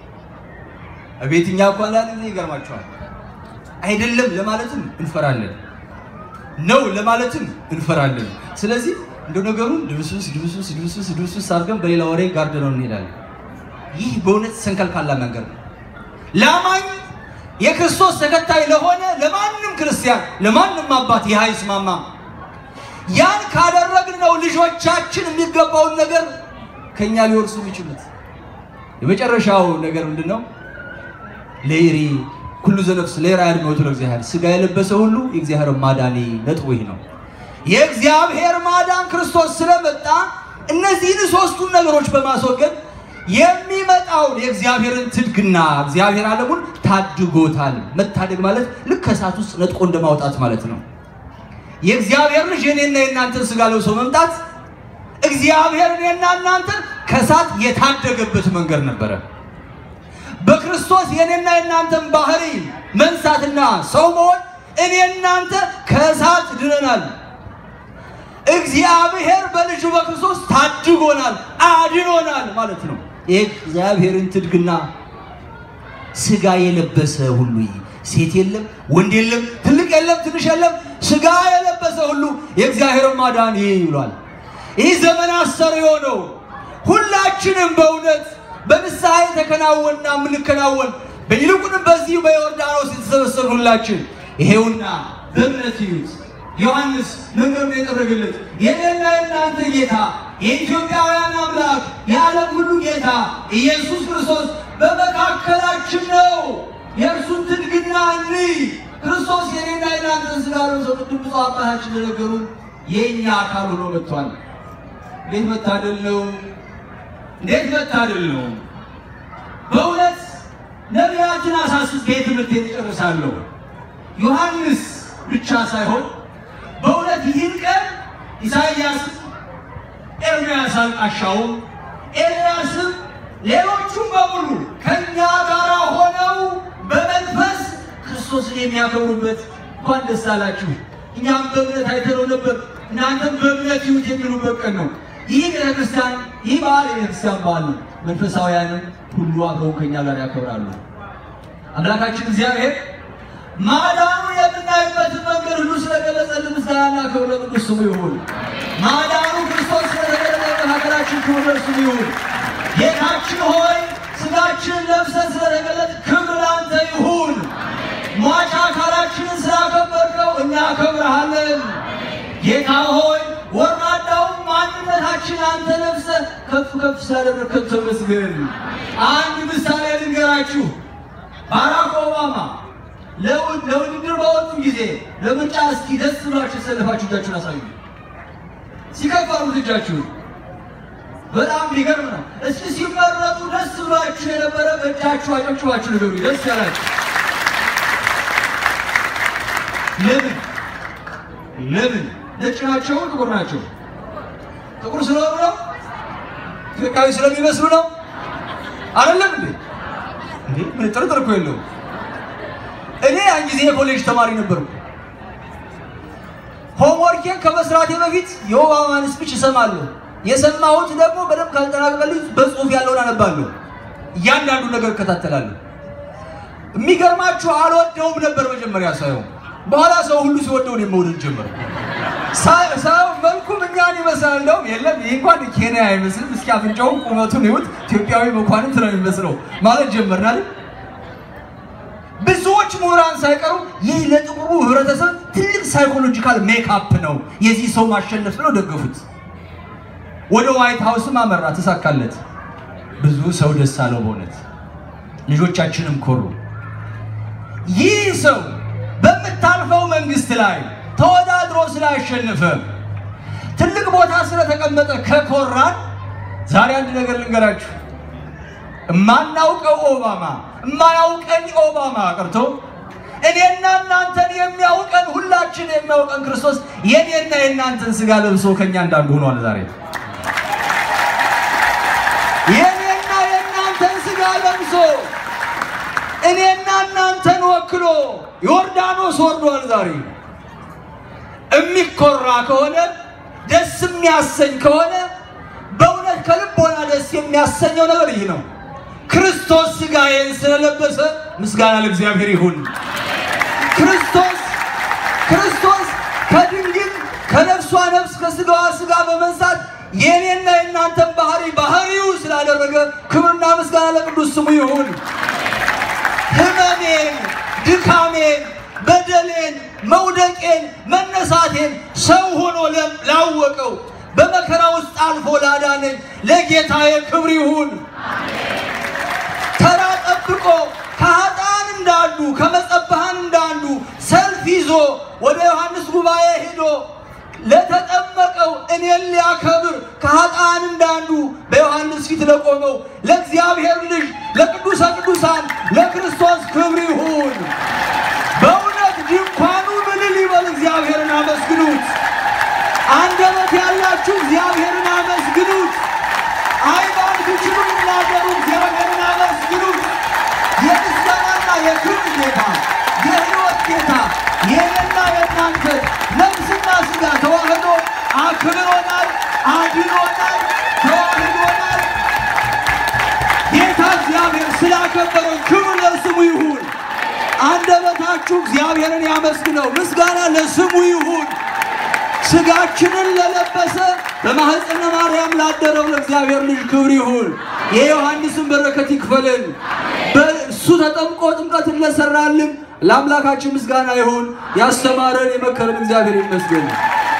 አቤትኛ ቋላን ይገርማቸዋል አይደለም ለማለትም እንፈራለን ነው ለማለትም እንፈራለን ስለዚህ እንደ ነገሩን ድብስብስ አድርገን በሌላ ወሬ ጋርደነው እንሄዳለን ይህ በእውነት ሰንከል ካላ መንገድ ነው ለማኝ የክርስቶስ ተከታይ ለሆነ ለማንንም ክርስቲያን ለማንንም አባት ይሃይስማማ ያን ካደረግን ነው ልጆቻችን የሚገባውን ነገር ከኛ ሊወርሱ ይችላል የመጨረሻው ነገር ምንድነው ለይሪ ሁሉ ዘነፍስ ለራድ ነው ለእግዚአብሔር ስጋ የለበሰ ሁሉ የእግዚአብሔር ማዳኒ ነጥቡ ይሄ ነው የእግዚአብሔር ማዳን ክርስቶስ ስለመጣ እነዚህን ሶስቱን ነገሮች በማስወገድ የሚመጣው የእግዚአብሔርን ትድግና እግዚአብሔር ዓለሙን ታድጎታል መታደግ ማለት ልክ ከሳት ውስጥ ነጥቆ እንደማውጣት ማለት ነው የእግዚአብሔር ልጅ የኔና የናንተን ስጋ ለብሶ መምጣት እግዚአብሔር የኔና እናንተ ከሳት የታደገበት መንገድ ነበር በክርስቶስ የኔና የናንተን ባህሪ መንሳትና ሰው መሆን እኔና እናንተ ከሳት ድነናል እግዚአብሔር በልጁ በክርስቶስ ታድጎናል አድኖናል ማለት ነው የእግዚአብሔርን ትድግና ስጋ የለበሰ ሁሉ ሴት የለም ወንድ የለም ትልቅ የለም ትንሽ የለም ስጋ የለበሰ ሁሉ የእግዚአብሔር ማዳን ይሏል ይህ ዘመን አሰሪዮ ነው ሁላችንም በእውነት በንስሐ የተከናወንና ምንከናወን በይልቁንም በዚህ በዮርዳኖስ የተሰበሰብን ሁላችን ይሄውና በእምነት ይዩት ዮሐንስ መንገዱን የጠረገለት የኔና የናንተ ጌታ የኢትዮጵያውያን አምላክ የዓለም ሁሉ ጌታ ኢየሱስ ክርስቶስ በመካከላችን ነው የእርሱን ትድግና ክርስቶስ የኔና የናንተ ስጋ ለብሶ ቅዱስ አባታችን ለነገሩ የኛ አካል ሆኖ መጥቷል እንዴት መታደል ነው በእውነት ነቢያትን አሳስቤ ትምህርቴን እጨርሳለሁ ዮሐንስ ብቻ ሳይሆን በእውነት ይህን ቀን ኢሳይያስ ኤርምያስ አልቃሻው ኤልያስም ሌሎቹም በሙሉ ከኛ ጋር ሆነው በመንፈስ ክርስቶስን የሚያከብሩበት እንኳን ደስ አላችሁ እኛም በእምነት አይተነው ነበር እናንተም በእምነት ይሁት የሚሉበት ቀን ነው ይህ ቤተክርስቲያን ይህ በዓል የቤተክርስቲያን በዓል ነው መንፈሳውያንም ሁሉ አብረው ከኛ ጋር ያከብራሉ አምላካችን እግዚአብሔር ማዳኑ የምናይበት መንገድ ሁሉ ስለገለጸልን ምስጋናና ክብር ለቅዱስ ስሙ ይሁን ማዳኑ ክርስቶስ ስለተገለጠ ሀገራችን ክብር ለእርሱ ይሁን ጌታችን ሆይ ስጋችን ለብሰን ስለተገለጠ ክብር ላንተ ይሁን ሟች አካላችንን ስላከበርከው እናከብርሃለን ጌታ ሆይ ወራዳው ማንነታችን አንተ ነፍሰ ከፍ ስላደረግከን ተመስገን አንድ ምሳሌ ልንገራችሁ ባራክ ኦባማ ለውድድር በወጡ ጊዜ ለምርጫ እስኪ ደስ ብሏችሁ ሰልፋችሁ እጃችሁን አሳዩ ሲከፋሩ እጃችሁን በጣም ሊገርም ነው እስኪ ሲመረጡ ደስ ብሏችሁ የነበረ በእጃችሁ አጨብጭባችሁ ነገሩ ደስ ያላችሁ ለምን ነጭ ናቸው ጥቁር ናቸው ጥቁር ስለሆኑ ነው ኢትዮጵያዊ ስለሚመስሉ ነው አይደለም እንዴ ምን ጥርጥር እኮ የለውም እኔ ያን ጊዜ ኮሌጅ ተማሪ ነበርኩ ሆምወርኬን ከመስራቴ በፊት የኦባማን ስፒች እሰማለሁ የሰማሁት ደግሞ በደም ካልተናገረልኝ በጽሁፍ ያለውን አነባለሁ ያንዳንዱ ነገር ከተተላለሁ የሚገርማችሁ አልወደውም ነበር መጀመሪያ ሳይሆን በኋላ ሰው ሁሉ ሲወደው ነው መውደድ ጀመረ ሳው መልኩ ምኛን ይመስላል ነው የለም እንኳን ኬንያ አይመስልም እስኪ አፍንጫው ቁመቱን ይሁት ኢትዮጵያዊ መኳንን ስለሚመስለው ማለት ጀመርናል ብዙዎች ሙራን ሳይቀሩ ይህ ለጥቁሩ ህብረተሰብ ትልቅ ሳይኮሎጂካል ሜካፕ ነው የዚህ ሰው ማሸነፍ ነው ደገፉት ወደ ዋይት ሃውስ ማመራ ተሳካለት ብዙ ሰው ደስ አለው በእውነት ልጆቻችንም ኮሩ ይህ ሰው በመታልፈው መንግስት ላይ ተወዳድሮ ስላሸነፈ ትልቅ ቦታ ስለተቀመጠ ከኮራን ዛሬ አንድ ነገር ልንገራችሁ ማናውቀው ኦባማ ማያውቀኝ ኦባማ ቀርቶ እኔና እናንተን የሚያውቀን ሁላችን የሚያውቀን ክርስቶስ የኔና የናንተን ስጋ ለብሶ ከኛ እንዳንዱ ሆኗል ዛሬ የኔና የናንተን ስጋ ለብሶ እኔና እናንተን ወክሎ ዮርዳኖስ ወርዷል ዛሬ እሚኮራ ከሆነ ደስ የሚያሰኝ ከሆነ በእውነት ከልቦና ደስ የሚያሰኘው ነገር ይህ ነው ክርስቶስ ስጋዬን ስለለበሰ ምስጋና ለእግዚአብሔር ይሁን ክርስቶስ ከድንግል ከነፍሷ ነፍስ ከስጋዋ ስጋ በመንሳት የኔና የናንተን ባህሪው ስላደረገ ክብርና ምስጋና ለቅዱስ ስሙ ይሁን ህመሜን ድካሜን በደሌን መውደቄን መነሳቴን ሰው ሆኖ ላወቀው በመከራ ውስጥ አልፎ ላዳነኝ ለጌታዬ ክብር ይሁን ተራ ጠብቆ ከኃጥአን እንዳንዱ ከመጸባሃን እንዳንዱ ሰልፍ ይዞ ወደ ዮሐንስ ጉባኤ ሄዶ ለተጠመቀው እኔን ሊያከብር ከኃጥአን እንዳንዱ በዮሐንስ ፊት ለቆመው ለእግዚአብሔር ልጅ ለቅዱሰ ቅዱሳን ለክርስቶስ ክብር ይሁን በእውነት ድንኳኑ ምልል ይበል እግዚአብሔርን አመስግኑት አንደበት ያላችሁ እግዚአብሔርን አመስግኑት አይባል ትችሉ እናገሩ እግዚአብሔርን አመስግኑት የምስጋናና የክብር ጌታ የሕይወት ጌታ የኔና የናንተ ነፍስና ስጋ ተዋህዶ አክብሮናል አድኖናል ተዋህዶናል ጌታ እግዚአብሔር ስላከበረን ክብር ለስሙ ይሁን አንደበታችሁ እግዚአብሔርን ያመስግነው ምስጋና ለስሙ ይሁን ስጋችንን ለለበሰ በማህፀነ ማርያም ላደረው ለእግዚአብሔር ልጅ ክብር ይሁን የዮሐንስን በረከት ይክፈለን በእሱ ተጠምቆ ጥምቀትን ለሰራልን ለአምላካችን ምስጋና ይሁን ያስተማረን የመከረን እግዚአብሔር ይመስገን